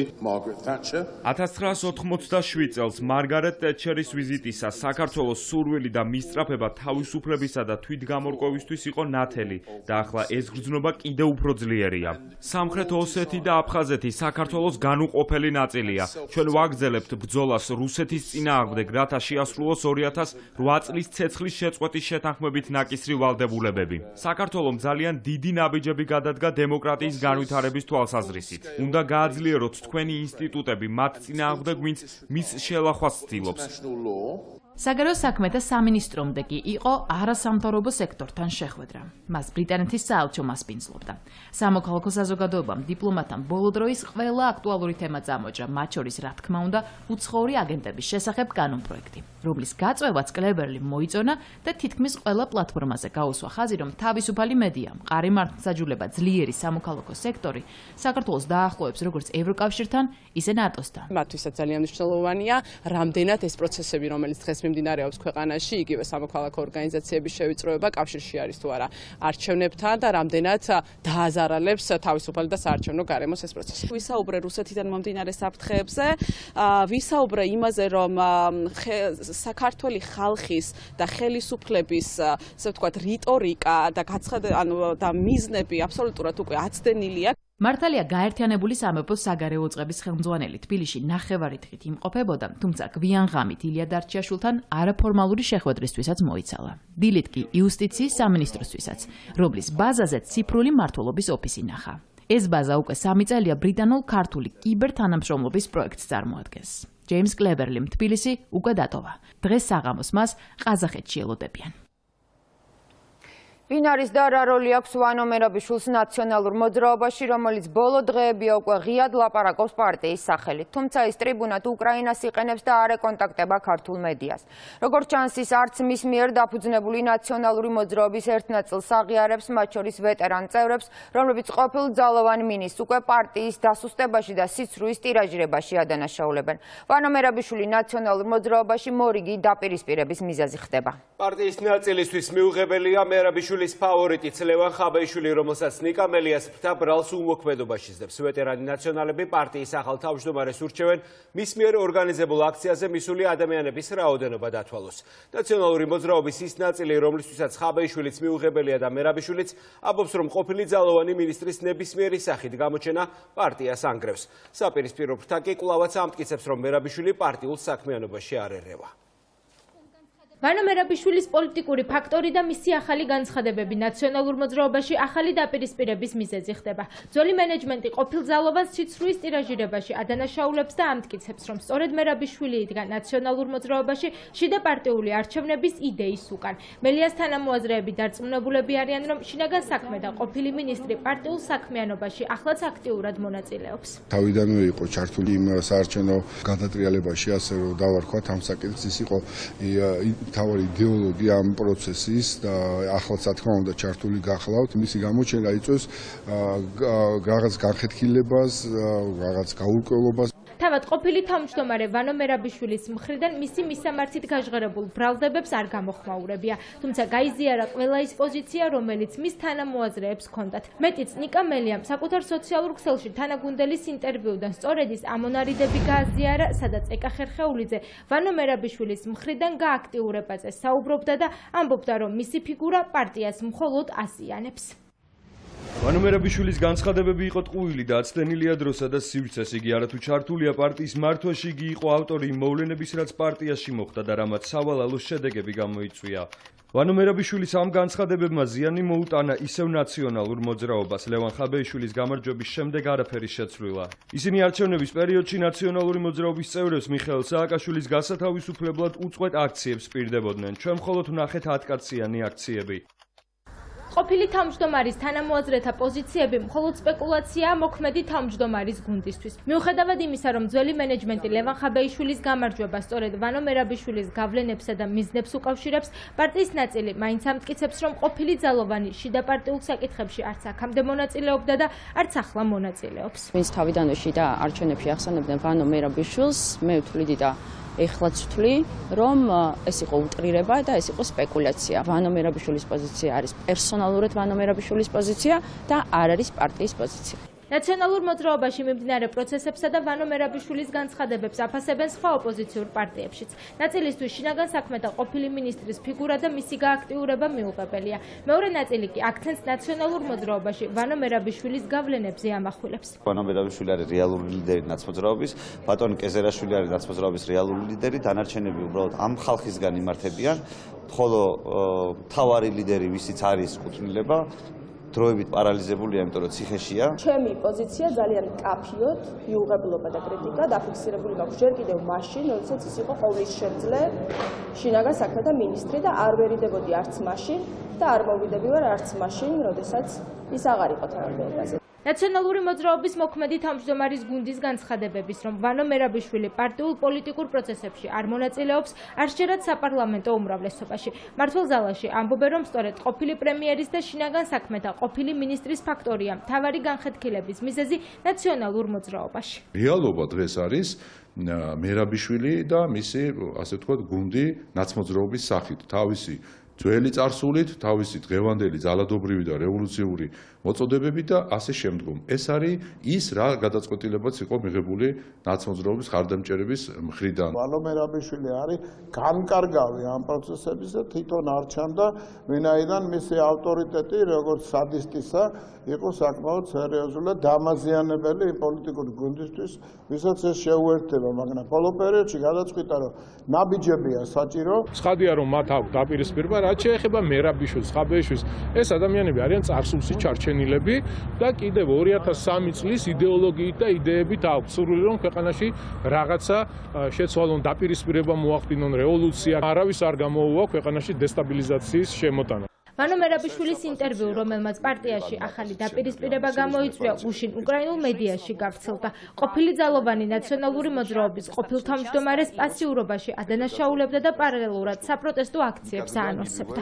1987 წელს მარგარეტ ტეტჩერის ვიზიტისას საქართველოს სურვილი და მისწრაფება თავისუფლებისა და თვითგამორკვევისთვის იყო ნათელი და ახლა ეს გრძნობა კიდევ უფრო ძლიერია. სამხრეთ ოსეთი და აფხაზეთი საქართველოს განუყოფელი ნაწილია. ჩვენ ვაგრძელებთ ბრძოლას რუსეთის წინააღმდეგ, რათა შეასრულოს 2008 წლის ცეცხლის შეწყვეტის შეთანხმებით ნაკისრი ვალდებულებები. საქართველოს ძალიან დიდი ნაბიჯები გადადგა დემოკრატიის განვითარების თვალსაზრისით. უნდა გააძლიეროთ თქვენი ინსტიტუტები მათ წინააღმდეგ, ვინც მის შელახვას ცდილობს. საგარეო საქმეთა სამინისტრომდე კი იყო არასამთავრობო სექტორთან შეხვედრა. მას ბრიტანეთის საელჩო მასპინძლობდა. სამოქალაქო საზოგადოებამ დიპლომატთან ბოლო დროის ყველა აქტუალური თემა წამოჭრა, მათ შორის რა თქმა უნდა უცხოური აგენტების შესახებ კანონპროექტი, რომლის გაწვევაც კლებერლიმ მოიწონა და თითქმის ყველა პლატფორმაზე გაუსვა ხაზი, რომ თავისუფალი მედია, მყარი მართლმსაჯულება, ძლიერი სამოქალაქო სექტორი საქართველოს დაახლოებს როგორც ევროკავშირთან, ისე ნატოსთან. მათთვისაც ძალიან მნიშვნელოვანია, რამდენად ეს პროცესები, რომელიც დღეს მიმდინარეობს ქვეყანაში, იგივე სამოქალაქო ორგანიზაციების შევიწროება კავშირში არის თუ არა არჩევნებთან და რამდენად დააზარალებს თავისუფალი და საარჩევნო გარემოს ეს პროცესი. ვისაუბრე რუსეთიდან მომდინარე საფრთხეებზე, ვისაუბრე იმაზე, რომ საქართველოს ხალხის და ხელისუფლების, ასე ვთქვათ, რიტორიკა და მიზნები აბსოლუტურად უკვე აცდენილია. მართალია გაერთიანებული სამეფოს საგარეო უწყების ხელმძღვანელი თბილისში 9 დღით იმყოფებოდა, თუმცა გვიან ღამით ილია დარჩიაშვილთან არაფორმალური შეხვედრისთვისაც მოიცალა. დილით კი იუსტიციის სამინისტროსთვისაც, რომლის ბაზაზე ციფრული მმართველობის ოფისი ნახა. ეს ბაზა უკვე 3 წელია ბრიტანულ-ქართული კიბერთანამშრომლობის პროექტს წარმოადგენს. ჯეიმს კლებერლიმ თბილისი უკვე დატოვა. დღეს საღამოს მას ყაზახეთში ელოდებიან. ვინ არის და რა როლი აქვს ვანო მერაბიშვილს ნაციონალურ მოძრაობაში, რომელიც ბოლო დღეებია უკვე ღიად ლაპარაკობს პარტიის სახელით. თუმცა ის ტრიბუნად უკრაინას იყენებს და არ ეკონტაქტება ქართულ მედიას. როგორც ჩანს, ის არც მის მიერ დაფუძნებული ნაციონალური მოძრაობის ერთ ნაწილს აღიარებს, მათ შორის ვეტერან წევრებს, რომლებიც ყოფილ ძალოვან მინისტრს უკვე პარტიის დასუსტებაში და სიცრუის ტირაჟირებაში ადანაშაულებენ. ვანო მერაბიშვილი ნაციონალურ მოძრაობაში მორიგი დაპირისპირების მიზეზი ხდება. პარტიის ნაწილისთვის მიუღებელია მერაბიშვილის ფავორიტი ლევან ხაბეიშვილი, რომელსაც ნიკა მელიას ფრთა ბრალს უმოქმედობაში სდებს. ვეტერანი ნაციონალები პარტიის ახალ თავმჯდომარეს ურჩევენ მის მიერ ორგანიზებულ აქციაზე მისული ადამიანების რაოდენობა დათვალოს. ნაციონალური მოძრაობის ის ნაწილი, რომლისთვისაც ხაბეიშვილიც მიუღებელია და მერაბიშვილიც ამბობს, რომ ყოფილი ძალოვანი მინისტრის ნებისმიერი სახით გამოჩენა პარტიას ანგრევს. საპირისპირო ფრთა კი კვლავაც ამტკიცებს, რომ მერაბიშვილი პარტიულ საქმიანობაში არ ერევა. ვანო მერაბიშვილის პოლიტიკური ფაქტორი და მისი ახალი განცხადებები ნაციონალურ მოძრაობაში ახალი დაპირისპირების მიზეზი ხდება. ძველი მენეჯმენტი ყოფილ ძალოვანს სიცრუის ტირაჟირებაში ადანაშაულებს და ამტკიცებს, რომ სწორედ მერაბიშვილი იდგა ნაციონალურ მოძრაობაში შიდა პარტიული არჩევნების იდეის უკან. მელიას თანამოაზრეები დარწმუნებულები არიან, რომ შინაგან საქმე და ყოფილი მინისტრი პარტიულ საქმიანობაში ახლაც აქტიურად მონაწილეობს. თავიდანვე იყო ჩართული იმ საარჩევნო გადატრიალებაში, ასე რომ დავარქვათ ამ საკითხს, ის იყო თავი იდეოლოგია ამ პროცესის და ახლაც რა თქმა უნდა ჩართული გახლავთ, მისი გამოჩენა იწვევს რაღაც განხეთქილებას, რაღაც გაურკვევლობას. თავად თავად ყოფილი თავმჯდომარე ვანო მერაბიშვილის მხრიდან მისი მისამართით გაჟღერებულ ბრალდებებს არ გამოხმაურებია, თუმცა გაიზიარა ყველა ის პოზიცია, რომელიც მის თანამოაზრეებს ჰქონდათ. მეტიც, ნიკა მელიამ საკუთარ სოციალურ ქსელში თანაგუნდელის ინტერვიუდან სწორედ ის ამონარიდები გააზიარა, სადაც ეკა ხერხეულიძე ვანო მერაბიშვილის მხრიდან გააქტიურებაზე საუბრობდა და ამბობდა, რომ მისი ფიგურა პარტიას მხოლოდ ასიანებს. ვანო მერაბიშვილის განცხადებები იყო ტყუილი და აცდენილია დროსა და სივრცეს. იგი არათუ ჩართულია პარტიის მართვაში, იგი იყო ავტორი მოვლენების, რაც პარტიაში მოხდა და რამაც სავალალო შედეგები გამოიწვია. ვანო მერაბიშვილის ამ განცხადებებმა ზიანი მოუტანა ისევ ნაციონალურ მოძრაობას. ლევან ხაბეიშვილის გამარჯვების შემდეგ არაფერი შეცვლილა. ისინი არჩევნების პერიოდში ნაციონალური მოძრაობის წევრებს მიხეილ სააკაშვილის გასათავისუფლებლად უწყვეტ აქციებს პირდებოდნენ. ჩვენ მხოლოდ ვნახეთ 10-კაციანი აქციები. ყოფილი თავმჯდომარის თანამოაზრეთა პოზიციები მხოლოდ სპეკულაციაა მოქმედი თავმჯდომარის გუნდისთვის. მიუხედავად იმისა, რომ ძველი მენეჯმენტი ლევან ხაბეიშვილის გამარჯვება სწორედ ვანო მერაბიშვილის გავლენებსა და მიზნებს უკავშირებს, პარტიის ნაწილი მაინც ამტკიცებს, რომ ყოფილი ძალოვანი შიდა პარტიულ საკითხებში არც აქამდე მონაწილეობდა და არც ახლა მონაწილეობს. ვინც თავიდანვე შიდა არჩევნებში ახსენებდნენ ვანო მერაბიშვილს, მე ვთვლიდი და ეხლაც ვთვლი, რომ ეს იყო უტრირება და ეს იყო სპეკულაცია. ვანო მერაბიშვილის პოზიცია არის პერსონალურად ვანო მერაბიშვილის პოზიცია და არ არის პარტიის პოზიცია. ნაციონალურ მოძრაობაში მიმდინარე პროცესებსა და ვანო მერაბიშვილის განცხადებებს აფასებენ სხვა ოპოზიციურ პარტიებშიც. ნაწილისთვის შინაგან საქმეთა ყოფილი მინისტრის ფიგურა და მისი გააქტიურება მიუღებელია. მეორე ნაწილი კი აქცენტს ნაციონალურ მოძრაობაში ვანო მერაბიშვილის გავლენებზე ამახვილებს. ვანო მერაბიშვილი არის რეალური ლიდერი ნაცმოძრაობის, ბატონი კეზერაშვილი არის ნაცმოძრაობის რეალური ლიდერი, დანარჩენები უბრალოდ ამ ხალხისგან იმართებიან, ხოლო მთავარი ლიდერი ვისიც არის კუთვნილება დროებით პარალიზებულია, იმიტომ რომ ციხეშია. ჩემი პოზიცია ძალიან მკაფიოდ, მიუღებლობა და კრიტიკა დაფიქსირებული მაქვს ჯერ კიდევ მაშინ, როდესაც ის იყო ყოვლის შემძლე შინაგან საქმეთა მინისტრი და არ ვერიდებოდი არც მაშინ და არ მოვიდები ვარ არც მაშინ, როდესაც ის აღარ იყო თანამდებობაზე. ნაციონალური მოძრაობის მოქმედი თავმჯდომარის გუნდის განცხადებების, რომ ვანო მერაბიშვილი პარტიულ პოლიტიკურ პროცესებში არ მონაწილეობს, არ შეერად საპარლამენტო უმრავლესობაში. მმართველ ზალაში ამბობენ, რომ სწორედ ყოფილი პრემიერის და შინაგან საქმეთა ყოფილი მინისტრის ფაქტორია მთავარი განხეთქილების მიზეზი ნაციონალურ მოძრაობაში. რეალობა დღეს არის მერაბიშვილი და მისი, ასე ვთქვათ, გუნდი ნაცმოძრაობის სახით, თავისი ძველი წარსულით, თავისი დღევანდელი ძალადობრივი და რევოლუციური მოწოდებები და ასე შემდგომ. ეს არის ის რა გადაწყვეტილებაც იყო მიღებული ნაცმოძრაობის ხარდამჭერების მხრიდან. ვანო მერაბიშვილი არის განკარგავი ამ პროცესების და თვითონ არ ჩანდა, ვინაიდან მისი ავტორიტეტი როგორც სადისტისა იყო საკმაოდ სერიოზული და დამაზიანებელი იმ პოლიტიკური გუნდისთვის, ვისაც ეს შეუერთდება, მაგრამ ბოლო პერიოდში გადაწყვიტა, რომ ნაბიჯებია საჭირო. ცხადია, რომ მათ აქვს დაპირისპირება, რაც შეეხება მერაბიშვილს, ხაბეიშვილს, ეს ადამიანები არიან წარსულში ჩარჩენილები და კიდევ 2003 წლის იდეოლოგიით და იდეებით აქვს სურვილი, რომ ქვეყანაში რაღაცა შეცვალონ, დაპირისპირება მოახდინონ, რევოლუცია, არავის არ გამოუვა ქვეყანაში დესტაბილიზაციის შემოტანა. ვანო მერაბიშვილის ინტერვიუ, რომელმაც პარტიაში ახალი დაპირისპირება გამოიწვია, უშინ უკრაინულ მედიაში გავრცელდა. ყოფილი ძალოვანი ნაციონალური მოძრაობის ყოფილ თავმჯდომარეს პასიურობაში ადანაშაულებდა და პარალელურად საპროტესტო აქციებს აანონსებდა.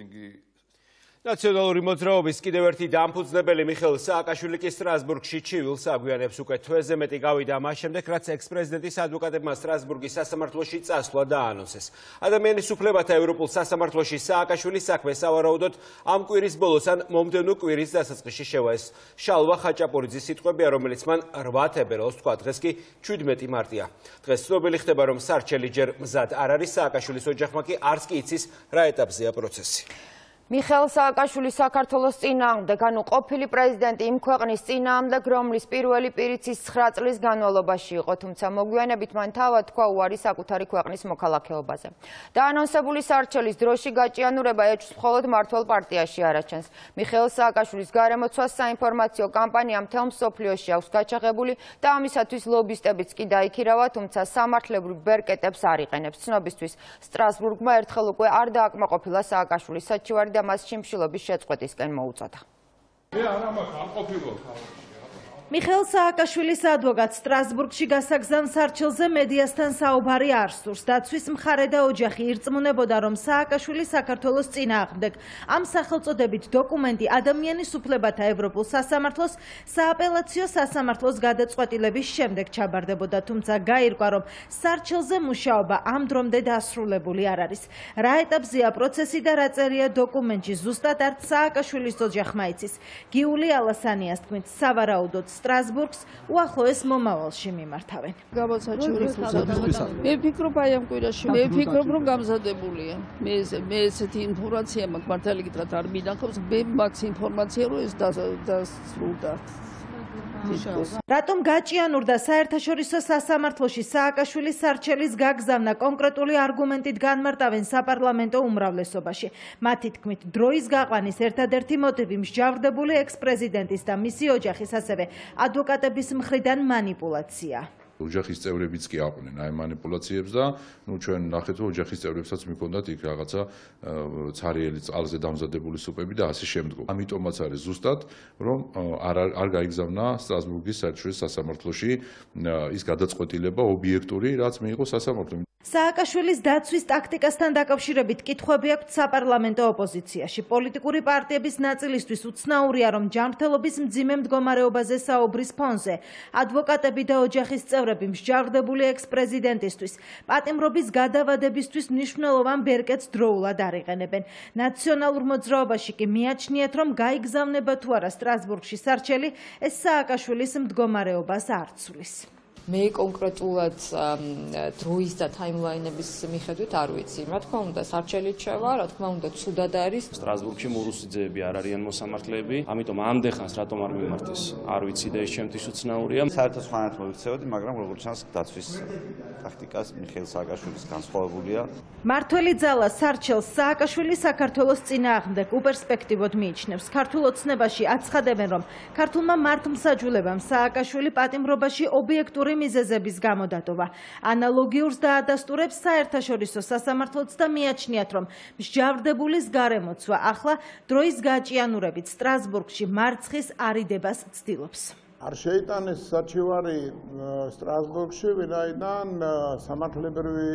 ნაციონალური მოძრაობის კიდევ ერთი დამფუძნებელი მიხეილ სააკაშვილი კი სტრასბურგში ჩივილს აგვიანებს უკვე თვეზე მეტი გავიდა მას შემდეგ, რაც ექს-პრეზიდენტის ადვოკატებმა სტრასბურგის სასამართლოში წასვლა დაანონსეს. ადამიანის უფლებათა ევროპულ სასამართლოში სააკაშვილის საქმე სავარაუდოდ ამ კვირის ბოლოს ან მომდევნო კვირის დასაწყისში შევაეს. შალვა ხაჭაპურიძის სიტყვებია, რომელიც მან 8 თებერვალს თქვა, დღეს კი 17 მარტია. დღეს ცნობილი ხდება, რომ სარჩელი ჯერ მზად არ არის, სააკაშვილის ოჯახმა კი არც კი იცის რა ეტაპზეა პროცესი. მიხეილ სააკაშვილის საქართველოს წინააღმდეგ, ანუ ყოფილი პრეზიდენტი იმ ქვეყნის წინააღმდეგ, რომლის პირველი პირიცის 9 წლის განმავლობაში იყო, თუმცა მოგვიანებით მან თავად თქვა უარი საკუთარი ქვეყნის მოქალაქეობაზე. დაანონსებული სარჩელის დროში გაჭიანურება ეჭვს მხოლოდ მმართველ პარტიაში არაჩენს. მიხეილ სააკაშვილის გარემოცვას საინფორმაციო კამპანია მთელ მსოფლიოში აქვს გაჩაღებული და ამისათვის ლობისტებიც კი დაიქირავა, თუმცა სამართლებრივ ბერკეტებს არ იყენებს. ცნობისთვის, სტრასბურგმა ერთხელ უკვე არ დააკმაყოფილა სააკაშვილის საჩივარი და მას შიმშილობის შეწყვეტისკენ მოუწოდა. მე არა მაქვს არ ყოფილა მიხეილ სააკაშვილის ადვოკატ სტრასბურგში გასაგზავნ სარჩელზე მედიასთან საუბარი არ სურს. დაცვის მხარე და ოჯახი ირწმუნებოდა, რომ სააკაშვილი საქართველოს წინააღმდეგ. ამ სახელწოდებით დოკუმენტი ადამიანის უფლებათა ევროპულ სასამართლოს სააპელაციო სასამართლოს გადაწყვეტილების შემდეგ ჩაბარდებოდა, თუმცა გაირკვა, რომ სარჩელზე მუშაობა ამ დრომდე დასრულებული არ არის. რა ეტაპზეა პროცესი და რა წერია დოკუმენტში, ზუსტად არც სააკაშვილის ოჯახმა იცის. გიული ალასანიას თქმით, სავარაუდოდ სტრასბურგს უახლოეს მომავალში მიმართავენ. მე ვფიქრობ, აი ამ კვირაში მე ვფიქრობ, რომ გამზადებულია. მე ესეთი ინფორმაცია მაქვს, მართალი გითხრათ არ მინახავს, მე მაქვს ინფორმაცია, რომ ეს დასრულდა. რატომ გაჭიანურდა საერთაშორისო სასამართლოში სააკაშვილის სარჩელის გაგზავნა კონკრეტული არგუმენტით განმარტავენ საპარლამენტო უმრავლესობაში. მათი თქმით, დროის გაყვანის ერთადერთი მოტივი მსჯავრდებული ექს-პრეზიდენტის და მისი ოჯახის, ასევე ადვოკატების მხრიდან манипуляცია. ოჯახის წევრებიც კი აყვნენ აი манипуляციებს და ჩვენ ნახეთ, რომ ოჯახის წევრებსაც მიქონდათ იქ რაღაცა ცარიელი წყალზე დამზადებული სუპები და ასე შემდგომ. ამიტომაც არის ზუსტად, რომ არ გაიგზავნა სტრასბურგის საერთაშორისო სასამართლოში ის გადაწყვეტილება ობიექტური, რაც მიიღო სასამართლომ. სააკაშვილის დაცვის ტაქტიკასთან დაკავშირებით კითხვები აქვთ საპარლამენტო ოპოზიციაში. პოლიტიკური პარტიების ნაწილისთვის უცნაურია, რომ ჯანმრთელობის მძიმე მდგომარეობაზე საუბრის ფონზე ადვოკატები და ოჯახის წევრები მსჯავრდებული ექს-პრეზიდენტისთვის პატიმრობის გადავადებისთვის მნიშვნელოვან ბერკეტს დროულად არიყენებენ. ნაციონალურ მოძრაობაში კი მიაჩნიათ, რომ გაიგზავნება თუ არა სტრასბურგში სარჩელი, ეს სააკაშვილის მდგომარეობას არ ცვლის. მე კონკრეტულად დროის და ტაიმლაინების მიხედვით არ ვიცი. რა თქმა უნდა, სარჩელი ჩევა, რა თქმა უნდა, ცუდად არის. სტრასბურგში მორუსიძეები არ არიან მოსამართლეები, ამიტომ ამდეხანს რატომ არ მიმართეს? არ ვიცი და ეს ჩემთვის უცნაურია. საერთოდ სხვანაირად მოვიქცევოდი, მაგრამ როგორც ჩანს, დაცვის ტაქტიკას მიხეილ სააკაშვილის განსხვავებულია. მართველი ძალა სარჩელს სააკაშვილი საქართველოს წინააღმდეგ უპერსპექტივოდ მიიჩნევს. ქართულ ოცნებაში აცხადებენ, რომ ქართულმა მართლმსაჯულებამ სააკაშვილი პატიმრობაში ობიექტური მიზეზების გამო დატოვა. ანალოგიურს დაადასტურებს საერთაშორისო სასამართლოც და მიაჩნიათ, რომ მსჯავრდებულის გარემოცვა ახლა დროის გაჭიანურებით სტრასბურგში მარცხის არიდებას ცდილობს. არ შეიტანეს საჩივარი სტრასბურგში, ვინაიდან სამართლებრივი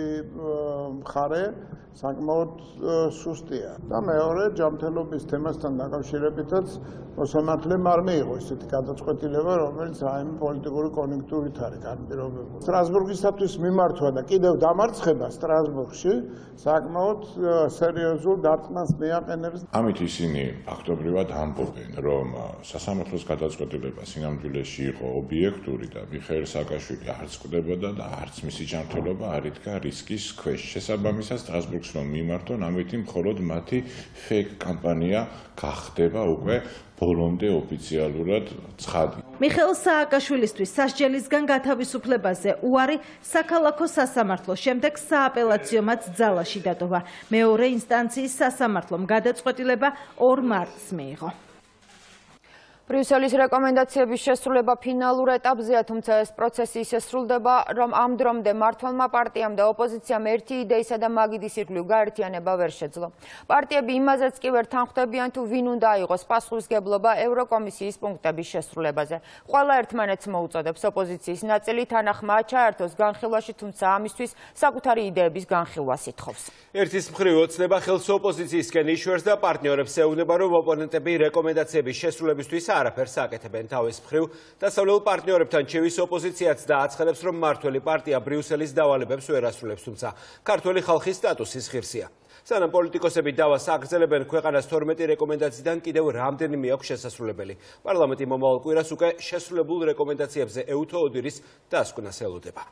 მხარე საკმაოდ სუსტია და მეორე ჯანმრთელობის თემასთან დაკავშირებითაც მოსამართლემ არ მიიღო ისეთი გადაწყვეტილება, რომელიც რაიმე პოლიტიკური კონიუნქტურით არის განპირობებული. სტრასბურგისათვის მიმართვა და კიდევ დამარცხება სტრასბურგში საკმაოდ სერიოზულ დარტყმას მიაყენებს. ამით ისინი ფაქტობრივად ამბობენ, რომ სასამართლოს გადაწყვეტილება სინამდვილეში იყო ობიექტური და მიხეილ სააკაშვილი არც კვდებოდა და არც მისი ჯანმრთელობა არ იდგა რისკის ქვეშ. შესაბამისად სტრასბურგს რომ მიმართონ, ამით მხოლოდ მათი ფეიქ კამპანია გახდება უკვე ბოლომდე ოფიციალურად ცხადი. მიხეილ სააკაშვილისთვის სასჯელისგან გათავისუფლებაზე უარი საქალაქო სასამართლოს შემდეგ სააპელაციომაც ძალაში დატოვა. მეორე ინსტანციის სასამართლომ გადაწყვეტილება 2 მარტს მიიღო. ბრიუსელის რეკომენდაციების შესრულება ფინალურ ეტაპზეა, თუმცა ეს პროცესი ისე სრულდება, რომ ამ დრომდე მმართველმა პარტიამ და ოპოზიციამ ერთი იდეისა და მაგიდის ირგვლივ გაერთიანება ვერ შეძლო. პარტიები იმაზეც კი ვერ თანხმდებიან, თუ ვინ უნდა აიღოს პასუხისგებლობა ევროკომისიის პუნქტების შესრულებაზე. ყველა ერთმანეთს მოუწოდებს ოპოზიციის ნაწილი თანახმა ჩაერთოს განხილვაში, თუმცა ამისთვის საკუთარი იდეების განხილვას ითხოვს. ერთის მხრივ ოცნება ხელს ოპოზიციისკენ იშვერს და პარტნიორებს ეუბნება, რომ ოპონენტები რეკომენდაციების შესრულებისთვის არაფერს აკეთებენ. თავის მხრივ დასავლელ პარტნიორებთან ჩევის ოპოზიციაც დააცხადებს, რომ მმართველი პარტია ბრიუსელის დავალებებს ვერ ასრულებს, თუმცა ქართველი ხალხის სტატუსის ღირსია. სანამ პოლიტიკოსები დავას აგრძელებენ, ქვეყანას 12 რეკომენდაციიდან კიდევ რამდენიმე აქვს შესასრულებელი. პარლამენტი მომავალ კვირას უკვე შესრულებულ რეკომენდაციებზე ეუთო ოდირის დასკვნას ელოდება.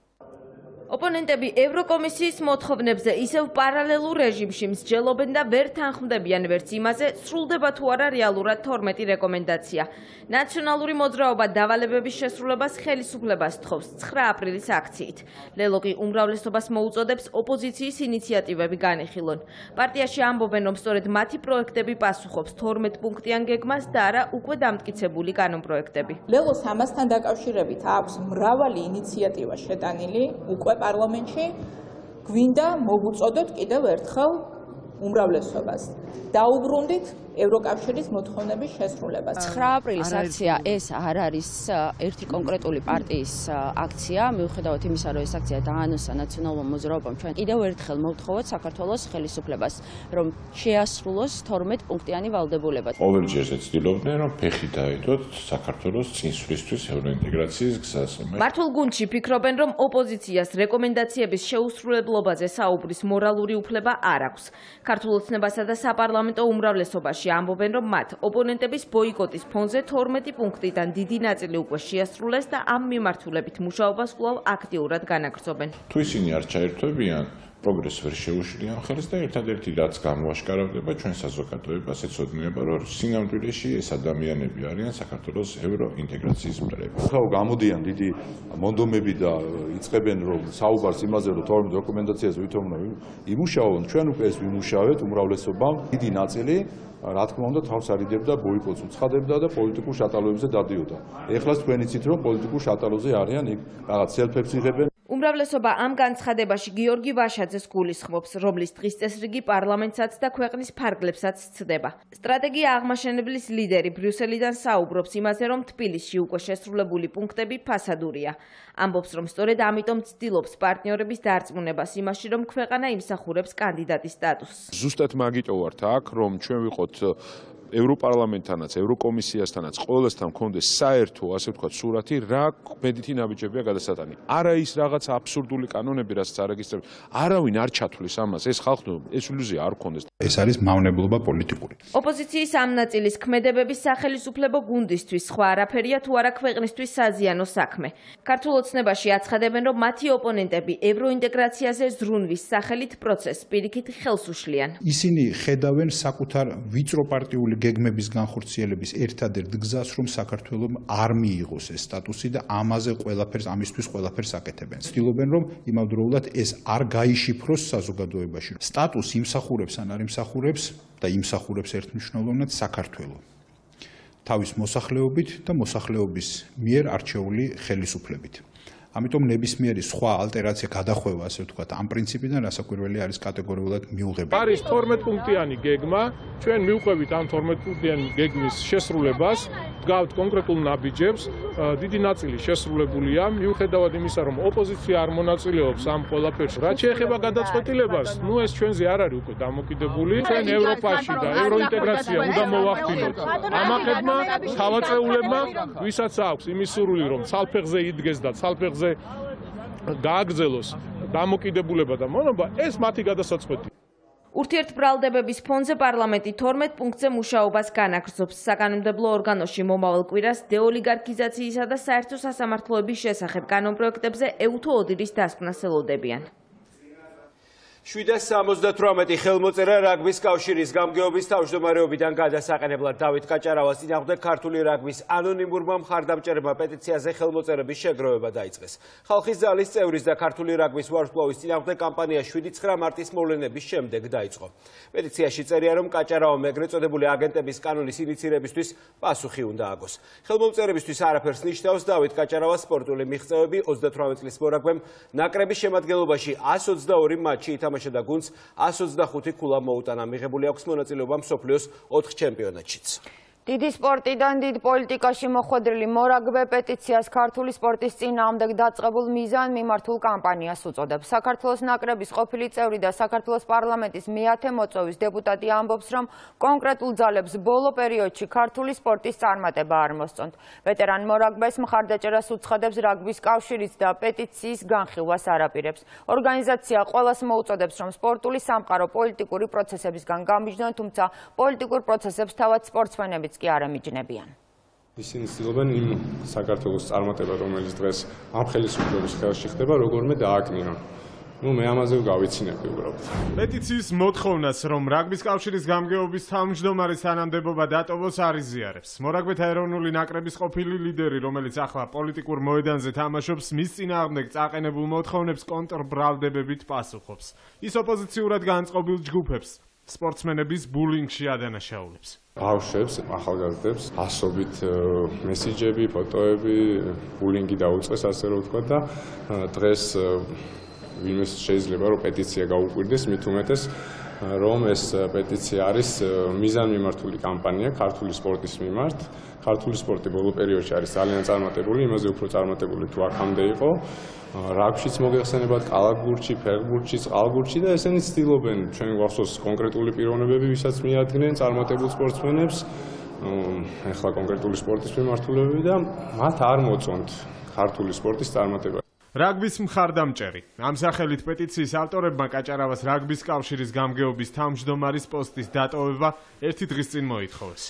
ოპონენტები ევროკომისიის მოთხოვნებზე ისევ პარალელურ რეჟიმში მსჯელობენ და ვერ თანხმდებიან ვერც იმაზე, სრულდება თუ არა რეალურად 12 რეკომენდაცია. ნაციონალური მოძრაობა დავალებების შესრულებას ხელისუფლებას თხოვს 9 აპრილის აქციით. ლელოყი უმრავლესობას მოუწოდებს ოპოზიციის ინიციატივები განიხილონ. პარტიაში ამბობენ, რომ სწორედ მათი პროექტები პასუხობს 12 პუნქტიან გეგმას და არა უკვე დამტკიცებული კანონპროექტები. ლელოს ამასთან დაკავშირებით აქვს მრავალი ინიციატივა შეტანილი უკვე პარლამენტში, გვინდა მოგუწოდოთ კიდევ ერთხელ უმრავლესობას. დაუბრუნდით ევროკავშირის მოთხოვნების შესრულებას. 9 აპრილის აქცია ეს არ არის ერთი კონკრეტული პარტიის აქცია, მიუხედავად იმისა, რომ ეს აქცია დაანონსა ნაციონალურმა მოძრაობამ, ჩვენ კიდევ ერთხელ მოვთხოვოთ საქართველოს ხელისუფლებას, რომ შეასრულოს 12 პუნქტიანი ვალდებულება. ყოველჯერ ცდილობდნენ, რომ ფეხი დაედოთ საქართველოს წინსვლისთვის ევროინტეგრაციის გზაზე. მართულ გუნდში ფიქრობენ, რომ ოპოზიციას რეკომენდაციების შეუსრულებლობაზე საუბრის მორალური უფლება არ აქვს. ქართულ ოცნებასა და საპარლამენტო უმრავლესობაში ამბობენ, რომ მათ ოპონენტების ბოიკოტის ფონზე 12 პუნქტიდან დიდი ნაწილი უკვე შეასრულეს და ამ მიმართულებით მუშაობას კვლავ აქტიურად განაგრძობენ. თუ ისინი არ ჩაერთვებიან, პროგრესს ვერ შეუშლიან ხელს და ერთადერთი რაც გამოაშკარავდება ჩვენ საზოგადოებას ეცოდნიება, რომ სინამდვილეში ეს ადამიანები არიან საქართველოს ევროინტეგრაციის მტრები. ხო, გამოდიან დიდი მონდომები და იწყებენ რომ საუბარს იმაზე, რომ 12 რეკომენდაციაზე ვითომ იმუშაონ, ჩვენ უკვე ეს ვიმუშავეთ უმრავლესობამ, დიდი ნაწილი რა თქმა უნდა თავს არიდებდა ბოიკოტს უცხადებდა და პოლიტიკურ შატალოებზე დადიოდა. ეხლა თქვენ იცით რომ პოლიტიკურ შატალოზე არიან იქ რაღაც სელფებს იღებენ. უმრავლესობა ამ განცხადებაში გიორგი ვაშაძეს გულისხმობს, რომლის დღის წესრიგი პარლამენტსაც და ქვეყნის ფარგლებსაც ცდება. სტრატეგია აღმაშენებლის ლიდერი ბრიუსელიდან საუბრობს იმაზე, რომ თბილისში უკვე შესრულებული პუნქტები ფასადურია. ამბობს, რომ სწორედ ამიტომ ცდილობს პარტნიორების დარწმუნებას იმაში, რომ ქვეყანა იმსახურებს კანდიდატის სტატუსს. ზუსტად მაგიტო ვართ აქ, რომ ჩვენ ვიყოთ ევროპარლამენტთანაც, ევროკომისიასთანაც ყველასთან მქონდეს საერთო, ასე ვთქვათ, სურათი, რა მედითი ნაბიჯებია გადასატანი. არა ის რაღაც აბსურდული კანონები, რასაც არეგისტრირებს, არავინ არ ჩათვლის ამას, ეს ხალხო ეს ილუზია არ გქონდეს. ეს არის მავნებლობა პოლიტიკური. ოპოზიციის ამ ნაწილის ქმედებების სახელისუფლებო გუნდისთვის სხვა არაფერია თუ არა ქვეყნისთვის საზიანო საქმე. ქართულ ოცნებაში აცხადებენ, რომ მათი ოპონენტები ევროინტეგრაციაზე ზრუნვის სახელით პროცესს პირიქით ხელს უშლიან. ისინი ხედავენ საკუთარ ვიწრო პარტიული გეგმების განხორციელების ერთადერთ გზას, რომ საქართველოს არ მიიღოს ეს სტატუსი და ამისთვის ყველაფერს აკეთებენ. ცდილობენ, რომ იმავდროულად ეს არ გაიშიფროს საზოგადოებაში. სტატუსი იმსახურებს ან არ იმსახურებს და იმსახურებს ერთმნიშვნელოვნად საქართველოს. თავის მოსახლეობით და მოსახლეობის მიერ არჩეული ხელისუფლებით. ამიტომ ნებისმიერი სხვა ალტერნატია გადახვევა, ასე ვთქვათ, ამ პრინციპიდან რასაკვირველი არის კატეგორიულად მიუღებელი. არის 12 პუნქტიანი გეგმა, ჩვენ მივყვებით ამ 12 პუნქტიანი გეგმის შესრულებას, დგავთ კონკრეტულ ნაბიჯებს, დიდი ნაწილი შესრულებულია, მიუხედავად იმისა, რომ ოპოზიცია არ მონაწილეობს ამ ყველაფერში. რაც შეეხება გადაწყვეტილებას, ეს ჩვენზე არ არის უკვე დამოკიდებული. ჩვენ ევროპაში და ევროინტეგრაცია უნდა მოვახდინოთ. ამაყებმა თავაწეულებმა, ვისაც აქვს იმის სურვილი, რომ ცალფეხზე იდგეს და ცალფეხზე გააგრძელოს დამოკიდებულება და მონობა, ეს მათი გადასაწყვეტია. ურთიერთბრალდებების ფონზე პარლამენტი 12 პუნქტზე მუშაობას განაგრძობს. საკანონმდებლო ორგანოში მომავალ კვირას დეოლიგარქიზაციისა და საერთო სასამართლოების შესახებ კანონპროექტებზე ეუთო ოდირის დასკვნას ელოდებიან. 778 ხელმოწერა რაგბის კავშირის გამგეობის თავმჯდომარეობიდან გადასაყენებლად დავით კაჭარავას წინააღმდეგ ქართული რაგბის ანონიმურმა მხარდამჭერებმა პეტიციაზე ხელმოწერების შეგროვება დაიწყეს. ხალხის ძალის წევრის და ქართული რაგბის ვარსკვლავის წინააღმდეგ კამპანია 7-9 მარტის მოვლენების შემდეგ დაიწყო. პეტიციაში წერია, რომ კაჭარავამ ეგრეთ წოდებული აგენტების კანონის ინიცირებისთვის პასუხი უნდა აგოს. ხელმოწერებისთვის არაფერს ნიშნავს დავით კაჭარავას სპორტული მიღწევები 38 წლის მორაგბემ ნაკრების შემადგენლობაში 122 მატჩი თამაშა და გუნდს 125 ქულა მოუტანა. მიღებული აქვს მონაწილეობა მსოფლიოს 4 ჩემპიონატშიც. დიდი სპორტიდან დიდ პოლიტიკაში მოხვედრილი მორაგბე პეტიციას ქართული სპორტის წინააღმდეგ დაწყებულ მიზან მიმართულ კამპანიას უწოდებს. საქართველოს ნაკრების ყოფილი წევრი და საქართველოს პარლამენტის მე-10 მოწვევის დეპუტატი ამბობს, რომ კონკრეტულ ძალებს ბოლო პერიოდში ქართული სპორტის წარმატება არ მოსწონთ. ვეტერან მორაგბეს მხარდაჭერას უცხადებს რაგბის კავშირიც და პეტიციის განხილვას არაპირებს. ორგანიზაცია ყველას მოუწოდებს, რომ სპორტული სამყარო პოლიტიკური პროცესებისგან გამიჯნონ, თუმცა პოლიტიკურ პროცესებს თავად სპორტსმენები კი არ ამიჯნებიან. ისინი ცდილობენ იმ საქართველოს წარმატება, რომელიც დღეს ამ ხელისუფლების ხელში ხდება, როგორმე დააკნინონ. მე ამაზე გავიცინები უბრალოდ. პეტიციის მოთხოვნას, რომ რაგბის კავშირის გამგეობის თავმჯდომარის თანამდებობა დატოვოს, არ იზიარებს. მორაგბეთა ეროვნული ნაკრების ყოფილი ლიდერი, რომელიც ახლა პოლიტიკურ მოედანზე თამაშობს, მის წინააღმდეგ წაყენებულ მოთხოვნებს კონტრბრალდებებით პასუხობს. ის ოპოზიციურად განწყობილ ჯგუფებს სპორტსმენების ბულინგში ადანაშაულებს. ბავშვებს, ახალგაზრდებს ასობით მესიჯები, ფოტოები, ბულინგი დაუწყეს, ასე რომ ვთქვა და დღეს ვინმე შეიძლება რომ პეტიცია გაუკვირდეს, მით უმეტეს რომ ეს პეტიცია არის მიზანმიმართული კამპანია ქართული სპორტის მიმართ. ქართული სპორტი ბოლო პერიოდში არის ძალიან წარმატებული, იმაზე უფრო წარმატებული თუ აქამდე იყო. რაგბიშიც მოგეხსენებათ, კალათბურთში, ფეხბურთში, წყალბურთში და ესენი ცდილობენ ჩვენ გვახსოვს კონკრეტული პიროვნებები, ვისაც მიადგენენ წარმატებულ სპორტსმენებს, ახლა კონკრეტული სპორტის მიმართულებები და მათ არ მოწონთ ქართული სპორტის წარმატება. რაგბის მხარდამჭერი. ამ სახელით პეტიციის ავტორებმა კაჭარავას რაგბის კავშირის გამგეობის თავმჯდომარის პოსტის დატოვება ერთი დღის წინ მოითხოვეს.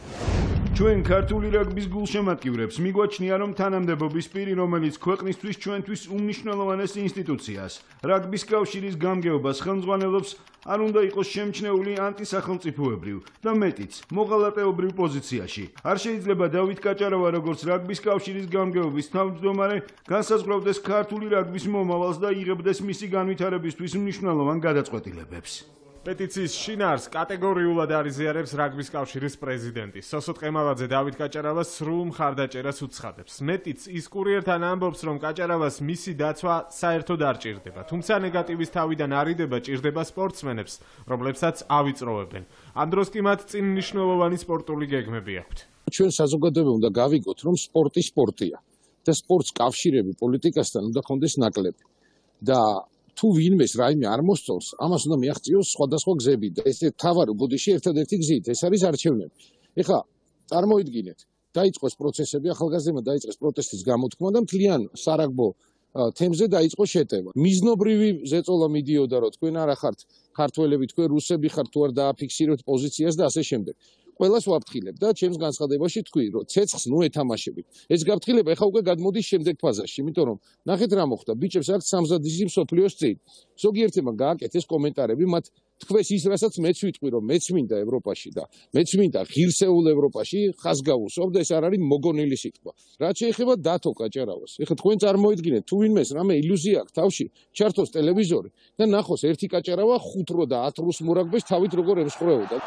ჩვენ ქართული რაგბის გულშემატკივრებს მიგვაჩნია, რომ თანამდებობის პირი, რომელიც ქვეყნისთვის ჩვენთვის უმნიშვნელოვანეს ინსტიტუციას, რაგბის კავშირის გამგეობას ხელმძღვანელობს, არ უნდა იყოს შემჩნეული ანტისახელმწიფოებრივ და მეტიც მოღალატეობრივ პოზიციაში. არ შეიძლება დავით კაჭარავა, როგორც რაგბის კავშირის გამგეობის თავმჯდომარე, განსაზღვრავდეს ქართული რაგბის მომავალს და იღებდეს მისი განვითარებისთვის მნიშვნელოვან გადაწყვეტილებებს. პეტიციის შინაარს კატეგორიულად არიზიარებს რაგბის კავშირის პრეზიდენტი. სოსო ტყემალაძე დავით კაჭარავას სრულ მხარდაჭერას უცხადებს. მეტიც ის კურიერთან ამბობს, რომ კაჭარავას მისი დაცვა საერთოდ არ ჭირდება. თუმცა ნეგატივის თავიდან არიდება ჭირდება სპორტსმენებს, რომლებსაც ავიწროვებენ. ამ დროს კი მათ წინ მნიშვნელოვანი სპორტული გეგმები აქვთ. ჩვენ საზოგადოება უნდა გავიგოთ, რომ სპორტი სპორტია და სპორტს კავშირები პოლიტიკასთან უნდა ქონდეს ნაკლები. და თუ ვინმეს რაიმე არ მოსწონს, ამას უნდა მიაღწიოს სხვადასხვა გზები და ეს თავარი ბოდიში ერთადერთი გზით, ეს არის არჩევნები. ეხლა წარმოიდგინეთ, დაიწყოს პროცესები, ახალგაზრდებმა დაიწყეს პროტესტის გამოთქმა და მთლიან სარაგბო თემზე დაიწყო შეტევა. მიზნობრივი ზეწოლა მიდიოდა, რომ თქვენ არა ხართ ქართველები, თქვენ რუსები ხართ, თუ არ დააფიქსირებთ პოზიციას და ასე შემდეგ. ყველას ვაფრთხილებ და ჩემს განცხადებაში თქვი, რომ ცეცხლს ნუ ეთამაშებით. ეს გაფრთხილება ეხლა უკვე გადმოდის შემდეგ ფაზაში, იმიტომ რომ ნახეთ რა მოხდა, ბიჭებს აქვს 70 მსოფლიოს წინ. ზოგიერთებმა გააკეთეს კომენტარები, მათ თქვეს ის, რასაც მეც ვიტყვი, რომ მეც მინდა ევროპაში და მეც მინდა ღირსეულ ევროპაში ხაზ გავუსვამ და ეს არ არის მოგონილი სიტყვა. რაც შეეხება დათო კაჭარავას, ეხლა თქვენ წარმოიდგინეთ, თუ ვინმეს რამე ილუზია აქვს თავში, ჩართოს ტელევიზორი და ნახოს ერთი კაჭარავა 5 რო და 10 რუს მურაგბეს თავით როგორ ემსხვრეოდა.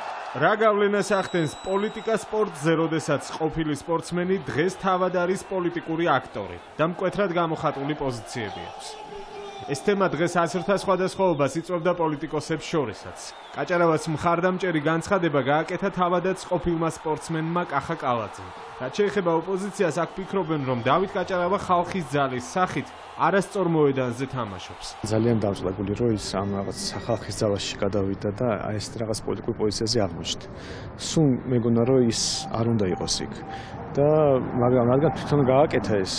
რა გავლენას ახდენს პოლიტიკა სპორტზე, როდესაც ყოფილი სპორტსმენი დღეს თავად არის პოლიტიკური აქტორი და მკვეთრად გამოხატული პოზიციები აქვს. ეს თემა დღეს ასრთა სხვადასხვაობას იწვევდა პოლიტიკოსებს შორისაც. კაჭარავას მხარდამჭერი განცხადება გააკეთა თავადაც ყოფილმა სპორტსმენმა კახა კალაძემ. რაც შეეხება ოპოზიციას, აქ ფიქრობენ, რომ დავით კაჭარავა ხალხის ძალის სახით არასწორ მოედანზე თამაშობს. ძალიან დავწლებული, რომ ის ამ რაღაც სახალხის ძალაში გადავიდა და ეს რაღაც პოლიტიკურ პოზიციაზე აღმოჩნდა. სულ მეგონა, რომ ის არ უნდა იყოს იქ. და მაგრამ თვითონ გააკეთა ეს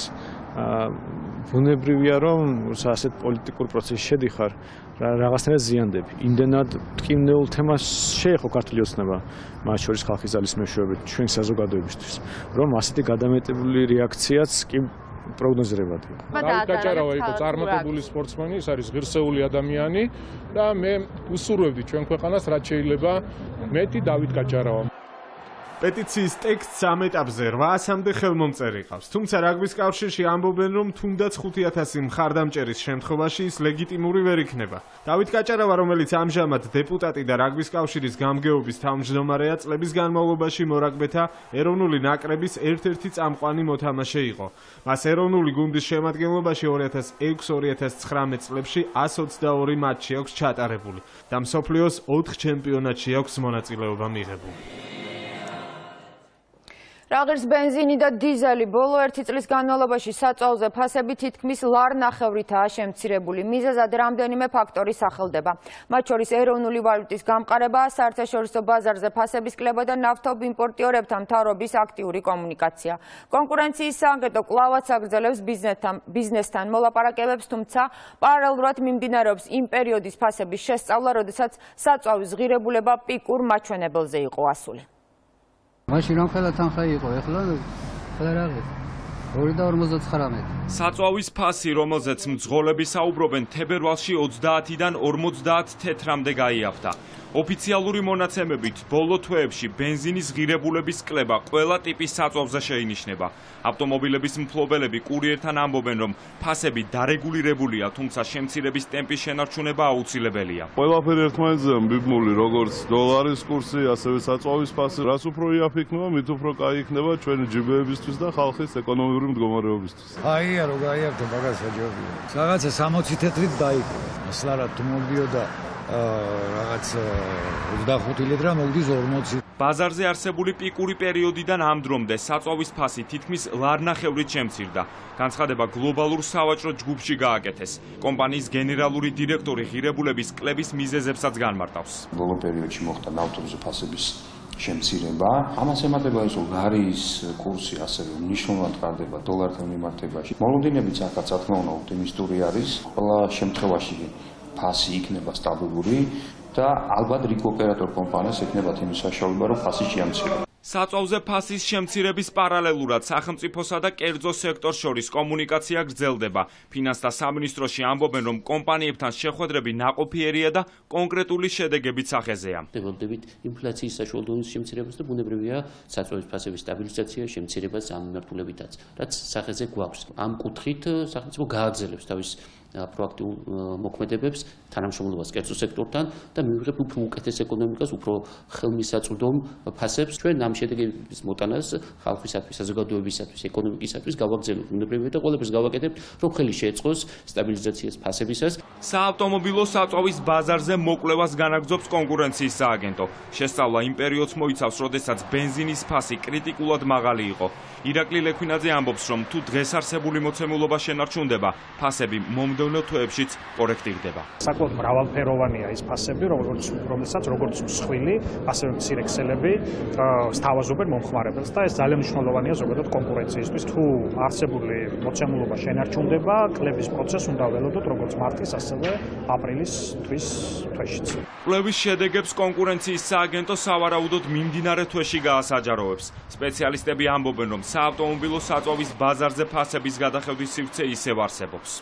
ბუნებრივია, რომ ასეთ პოლიტიკურ პროცესში შედიხარ, რაღაცნაირად ზიანდები. იმდენად ტკივნეულ თემას შეეხო ქართული ოცნება, მათ შორის ხალხის ძალის მეშვეობით ჩვენ საზოგადოებისთვის, რომ ასეთი გადამეტებული რეაქციაც კი პროგნოზირებადი. დავით კაჭარავა იყო წარმატებული სპორტსმენი, ის არის ღირსეული ადამიანი და მე უსურვებდი ჩვენ ქვეყანას, რაც შეიძლება მეტი დავით კაჭარავა. პეტიციის ტექსტს ამ ეტაპზე 800-მდე ხელმომწერი ყავს. თუმცა რაგბის კავშირში ამბობენ, რომ თუნდაც 5000 მხარდამჭერის შემთხვევაში ის ლეგიტიმური ვერ იქნება. დავით კაჭარავა, რომელიც ამჟამად დეპუტატი და რაგბის კავშირის გამგეობის თავმჯდომარეა, წლების განმავლობაში მორაგბეთა ეროვნული ნაკრების ერთ-ერთი წამყვანი მოთამაშე იყო. მას ეროვნული გუნდის შემადგენლობაში 2006-2019 წლებში 122 მატჩი აქვს ჩატარებული და მსოფლიოს 4 ჩემპიონატში აქვს მონაწილეობა მიღებული. რა ღირს ბენზინი და დიზელი ბოლო 1 წლის განმავლობაში საწვავზე ფასები თითქმის ლარნახევრითაა შემცირებული. მიზეზად რამდენიმე ფაქტორი სახელდება. მათ შორის ეროვნული ვალუტის გამყარება, საერთაშორისო ბაზარზე ფასების კლება და ნავთობ იმპორტიორებთან მთავრობის აქტიური კომუნიკაცია. კონკურენციის სააგენტო კვლავაც აგრძელებს ბიზნესთან მოლაპარაკებებს, თუმცა პარალელურად მიმდინარეობს იმ პერიოდის ფასების შესწავლა, როდესაც საწვავის ღირებულება პიკურ მაჩვენებელზე იყო ასული. მაშინ რამხელა თანხა იყო, ეხლა რაღაც 2.59. საწვავის ფასი, რომელზეც მძღოლები საუბრობენ, თებერვალში 30-დან 50 თეთრამდე გაიაფთა. ოფიციალური მონაცემებით, ბოლო თვეებში ბენზინის ღირებულების კლება ყველა ტიპის საწვავზე შეინიშნება. ავტომობილების მფლობელები კურიერთან ამბობენ, რომ ფასები დარეგულირებულია, თუმცა შემცირების ტემპის შენარჩუნება აუცილებელია. ყველაფერი ერთმანეთზე მიბმული, როგორც დოლარის კურსი, ასევე საწვავის ფასი, რაც უფრო იაფი იქნება, მით უფრო კაი იქნება ჩვენი ჯიბეებისთვის და ხალხის ეკონომიური ეკონომიკური მდგომარეობისთვის. აია რო გაიარდო მაგას აჯობია. რაღაცა 60 თეთრით დაიყო. ასლა რა თუ მოვიდიოდა რაღაც 25 ლიტრა მოვდის 40. ბაზარზე არსებული პიკური პერიოდიდან ამ დრომდე საწვავის ფასი თითქმის ლარნახევრით შემცირდა. განცხადება გლობალურ სავაჭრო ჯგუფში გააკეთეს. კომპანიის გენერალური დირექტორი ღირებულების კლების მიზეზებსაც განმარტავს. ბოლო პერიოდში მოხდა ნავთობის ფასების შემცირება. ამას ემატება ის, რომ ლარის კურსი ასევე მნიშვნელოვნად ყარდება დოლართან მიმართებაში. მოლოდინებიც ახლა რა თქმა უნდა ოპტიმისტური არის. ყველა შემთხვევაში ფასი იქნება სტაბილური და ალბათ რიგ ოპერატორ კომპანიას ექნებათ იმის საშუალება, რომ ფასი შეამციროს. საწვავზე ფასის შემცირების პარალელურად სახელმწიფოსა და კერძო სექტორს შორის კომუნიკაცია გრძელდება. ფინანსთა სამინისტროში ამბობენ, რომ კომპანიებთან შეხვედრები ნაყოფიერია და კონკრეტული შედეგებით სახეზეა. ვდებოდებით ინფლაციის საშუალო შემცირებას და ბუნებრივია საწვავის ფასების სტაბილიზაცია, შემცირებას ამ მიმართულებითაც, რაც სახეზე გვაქვს. ამ კუთხით სახელმწიფო გააგრძელებს თავის პროაქტიულ მოქმედებებს თანამშრომლობას კერძო სექტორთან და მივიღებთ უფრო უკეთეს ეკონომიკას, უფრო ხელმისაწვდომ ფასებს. ჩვენ ამ შედეგების მოტანას ხალხისათვის, საზოგადოებისათვის, ეკონომიკისათვის გავაგრძელებთ. ბუნებრივია და ყველაფერს გავაკეთებთ, რომ ხელი შეეწყოს სტაბილიზაციას ფასებისას. საავტომობილო საწვავის ბაზარზე მოკვლევას განაგრძობს კონკურენციის სააგენტო. შესწავლა იმ პერიოდს მოიცავს, როდესაც ბენზინის ფასი კრიტიკულად მაღალი იყო. ირაკლი ლექვინაძე ამბობს, რომ თუ დღეს არსებული მოცემულობა შენარჩუნდება, ფასები მომდევნო თვეებშიც კორექტირდება. საკმაოდ მრავალფეროვანია ის ფასები, რომელსაც როგორც მსხვილი, ასევე მცირე ქსელები სთავაზობენ მომხმარებელს და ეს ძალიან მნიშვნელოვანია ზოგადად კონკურენციისთვის. თუ არსებული მოცემულობა შენარჩუნდება, კლების პროცესს უნდა ველოდოთ როგორც მარტის, ასევე აპრილის თვის თვეშიც. კლების შედეგებს კონკურენციის სააგენტო სავარაუდოდ მიმდინარე თვეში გაასაჯაროებს. სპეციალისტები ამბობენ, რომ საავტომობილო საწვავის ბაზარზე ფასების გადახედვის სივრცე ისევ არსებობს.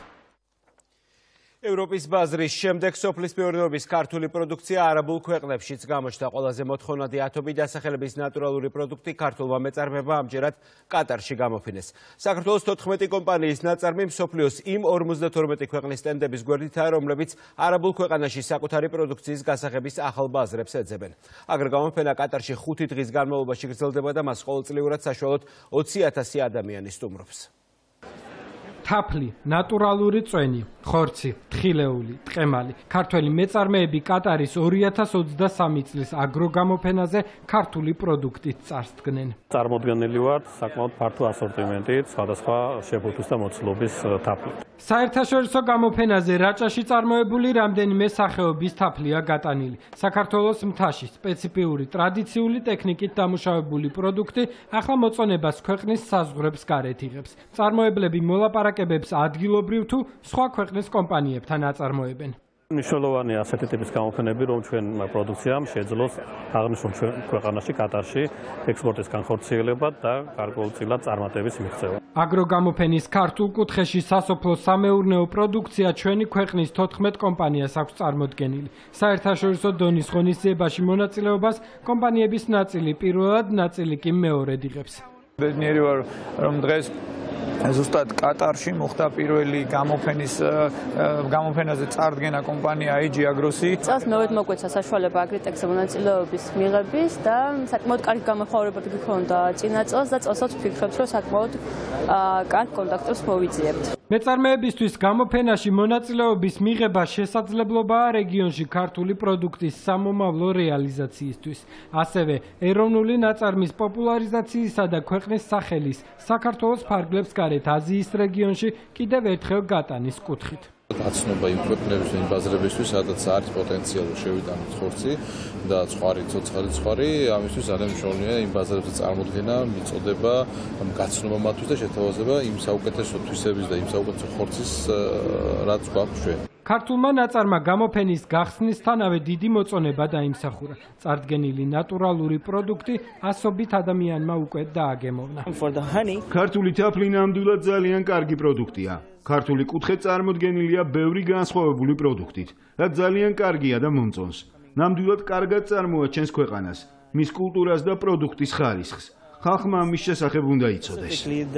ევროპის ბაზრის შემდეგ სოფლის მეურნეობის ქართული პროდუქცია არაბულ ქვეყნებშიც გამოჩნდა. ყველაზე მოთხოვნადი ათობით დასახელების ნატურალური პროდუქტი ქართულმა მეწარმეებმა ამჯერად კატარში გამოფინეს. საქართველოს 14 კომპანიის ნაწარმი მსოფლიოს იმ 52 ქვეყნის სტენდების გვერდითაა, რომლებიც არაბულ ქვეყანაში საკუთარი პროდუქციის გასაღების ახალ ბაზრებს ეძებენ. აგრ გამოფენა კატარში 5 დღის განმავლობაში გრძელდება და მას ყოველწლიურად საშუალოდ 20,000 ადამიანი სტუმრობს. თაფლი, ნატურალური წვენი, ხორცი, თხილეული, ტყემალი. ქართველი მეწარმეები კატარის 2023 წლის აგროგამოფენაზე ქართული პროდუქტით წარსდგნენ. წარმოდგენილი ვართ საკმაოდ ფართო ასორტიმენტით, სხვადასხვა შეფუთვის და მოცულობის თაფლით. საერთაშორისო გამოფენაზე რაჭაში წარმოებული რამდენიმე სახეობის თაფლია გატანილი. საქართველოს მთაში სპეციფიური ტრადიციული ტექნიკით დამუშავებული პროდუქტი ახლა მოწონებას ქვეყნის საზღვრებს გარეთ იღებს. წარმოებლები მოლაპარაკებებს ადგილობრივ თუ სხვა ქვეყნის კომპანიებთან აწარმოებენ. მნიშვნელოვანია ასეთი ტიპის გამოფენები, რომ ჩვენ პროდუქციამ შეძლოს აღნიშნულ ჩვენ ქვეყანაში, კატარში, ექსპორტის განხორციელება და გარკვეულწილად წარმატების მიღწევა. აგროგამოფენის ქართულ კუთხეში სასოფლო სამეურნეო პროდუქცია ჩვენი ქვეყნის 14 კომპანიას აქვს წარმოდგენილი. საერთაშორისო დონის ღონისძიებაში მონაწილეობას კომპანიების ნაწილი პირველად, ნაწილი კი მეორედ იღებს. ბედნიერი ვარ, რომ დღეს ზუსტად კატარში მოხდა პირველი გამოფენაზე წარდგენა კომპანია AG Agros-ი. წელს მოვედ მოგვეცა საშუალება აგრიტექსზე მონაწილეობის მიღების და საკმაოდ კარგი გამოხმაურება გქონდა წინა წელს და წელსაც ვფიქრობთ, რომ საკმაოდ კარგ კონტაქტებს მოვიძიებთ. მეწარმეებისთვის გამოფენაში მონაწილეობის მიღება შესაძლებლობაა რეგიონში ქართული პროდუქტის სამომავლო რეალიზაციისთვის. ასევე ეროვნული ნაწარმის პოპულარიზაციისა და ქვეყნის სახელის საქართველოს ფარგლებს გარეთ აზიის რეგიონში კიდევ ერთხელ გატანის კუთხით. გაცნობა იმ ქვეყნების იმ ბაზრებისთვის, სადაც არის პოტენციალი შევიტანოთ ხორცი და ცხარი, ცოცხალი ცხარი, ამისთვის ძალიან მნიშვნელოვანია იმ ბაზრებზე წარმოდგენა, მიწოდება, გაცნობა მათთვის და შეთავაზება იმ საუკეთესო თვისების და იმ საუკეთესო ხორცის, რაც გვაქვს ჩვენ. ქართულმა ნაწარმა გამოფენის გახსნისთანავე დიდი მოწონება დაიმსახურა. წარდგენილი ნატურალური პროდუქტი ასობით ადამიანმა უკვე დააგემოვნა. ქართული თაფლი ნამდვილად ძალიან კარგი პროდუქტია. ქართული კუთხე წარმოდგენილია ბევრი განსხვავებული პროდუქტით, რაც ძალიან კარგია და მომწონს. ნამდვილად კარგად წარმოაჩენს ქვეყანას, მის კულტურას და პროდუქტის ხარისხს. ხალხმა მის შესახებ უნდა იცოდეს.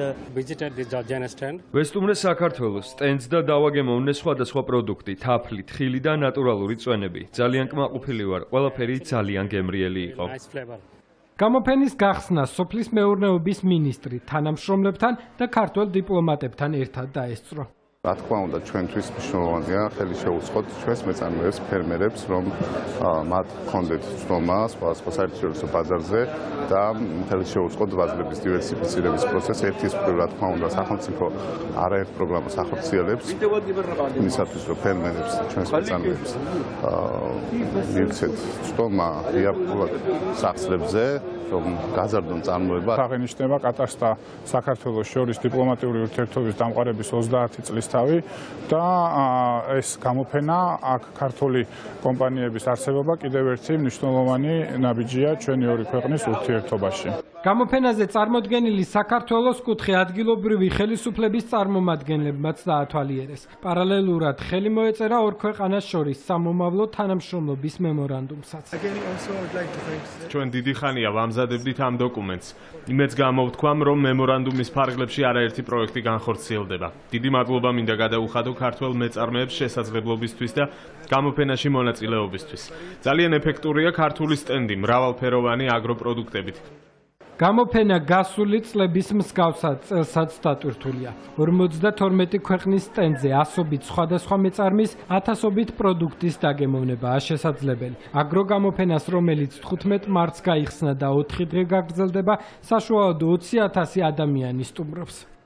ვესტუმრე საქართველოს სტენდს და დავაგემოვნე სხვადასხვა პროდუქტი, თაფლი, თხილი და ნატურალური წვენები. ძალიან კმაყოფილი ვარ, ყველაფერი ძალიან გემრიელი იყო. გამოფენის გახსნა სოფლის მეურნეობის მინისტრი თანამშრომლებთან და ქართველ დიპლომატებთან ერთად დაესწრო. რა თქმა უნდა, ჩვენთვის მნიშვნელოვანია ხელი შეუწყოთ ჩვენს მეწარმეებს, ფერმერებს, რომ მათ ჰქონდეთ ცნობა სხვადასხვა საერთაშორისო ბაზარზე და ხელი შეუწყოთ ვაზლების დივერსიფიცირების პროცესს. ერთის მხრივ, რა თქმა უნდა, სახელმწიფო არაერთ პროგრამას ახორციელებს იმისათვის, რომ ფერმერებს, ჩვენს მეწარმეებს მივცეთ ცნობა რეალურად სახსრებზე, რომ გაზარდონ წარმოება. აღინიშნება კატარს და საქართველოს შორის დიპლომატიური ურთიერთობის დამყარების 30 წლის თავი და ეს გამოფენა აქ ქართული კომპანიების არსებობა კიდევ ერთი მნიშვნელოვანი ნაბიჯია ჩვენი ორი ქვეყნის ურთიერთობაში. გამოფენაზე წარმოდგენილი საქართველოს კუთხე ადგილობრივი ხელისუფლების წარმომადგენლებმაც დაათვალიერეს. პარალელურად ხელი მოეწერა ორ ქვეყანას შორის სამომავლო თანამშრომლობის მემორანდუმსაც. ჩვენ დიდი ხანია ვამზადებდით ამ დოკუმენტს. იმედს გამოვთქვამ, რომ მემორანდუმის ფარგლებში არაერთი პროექტი განხორციელდება. დიდი მადლობა მინდა გადაუხადო ქართველ მეწარმეებს შესაძლებლობისთვის და გამოფენაში მონაწილეობისთვის. ძალიან ეფექტურია ქართული სტენდი მრავალფეროვანი აგროპროდუქტებით. გამოფენა გასული წლების მსგავსად წელსაც დატვირთულია. 52 ქვეყნის სტენდზე ასობით სხვადასხვა მეწარმის ათასობით პროდუქტის დაგემოვნებაა შესაძლებელი. აგროგამოფენას, რომელიც 15 მარტს გაიხსნა და 4 დღე გაგრძელდება, საშუალოდ 20,000 ადამიანი სტუმრობს.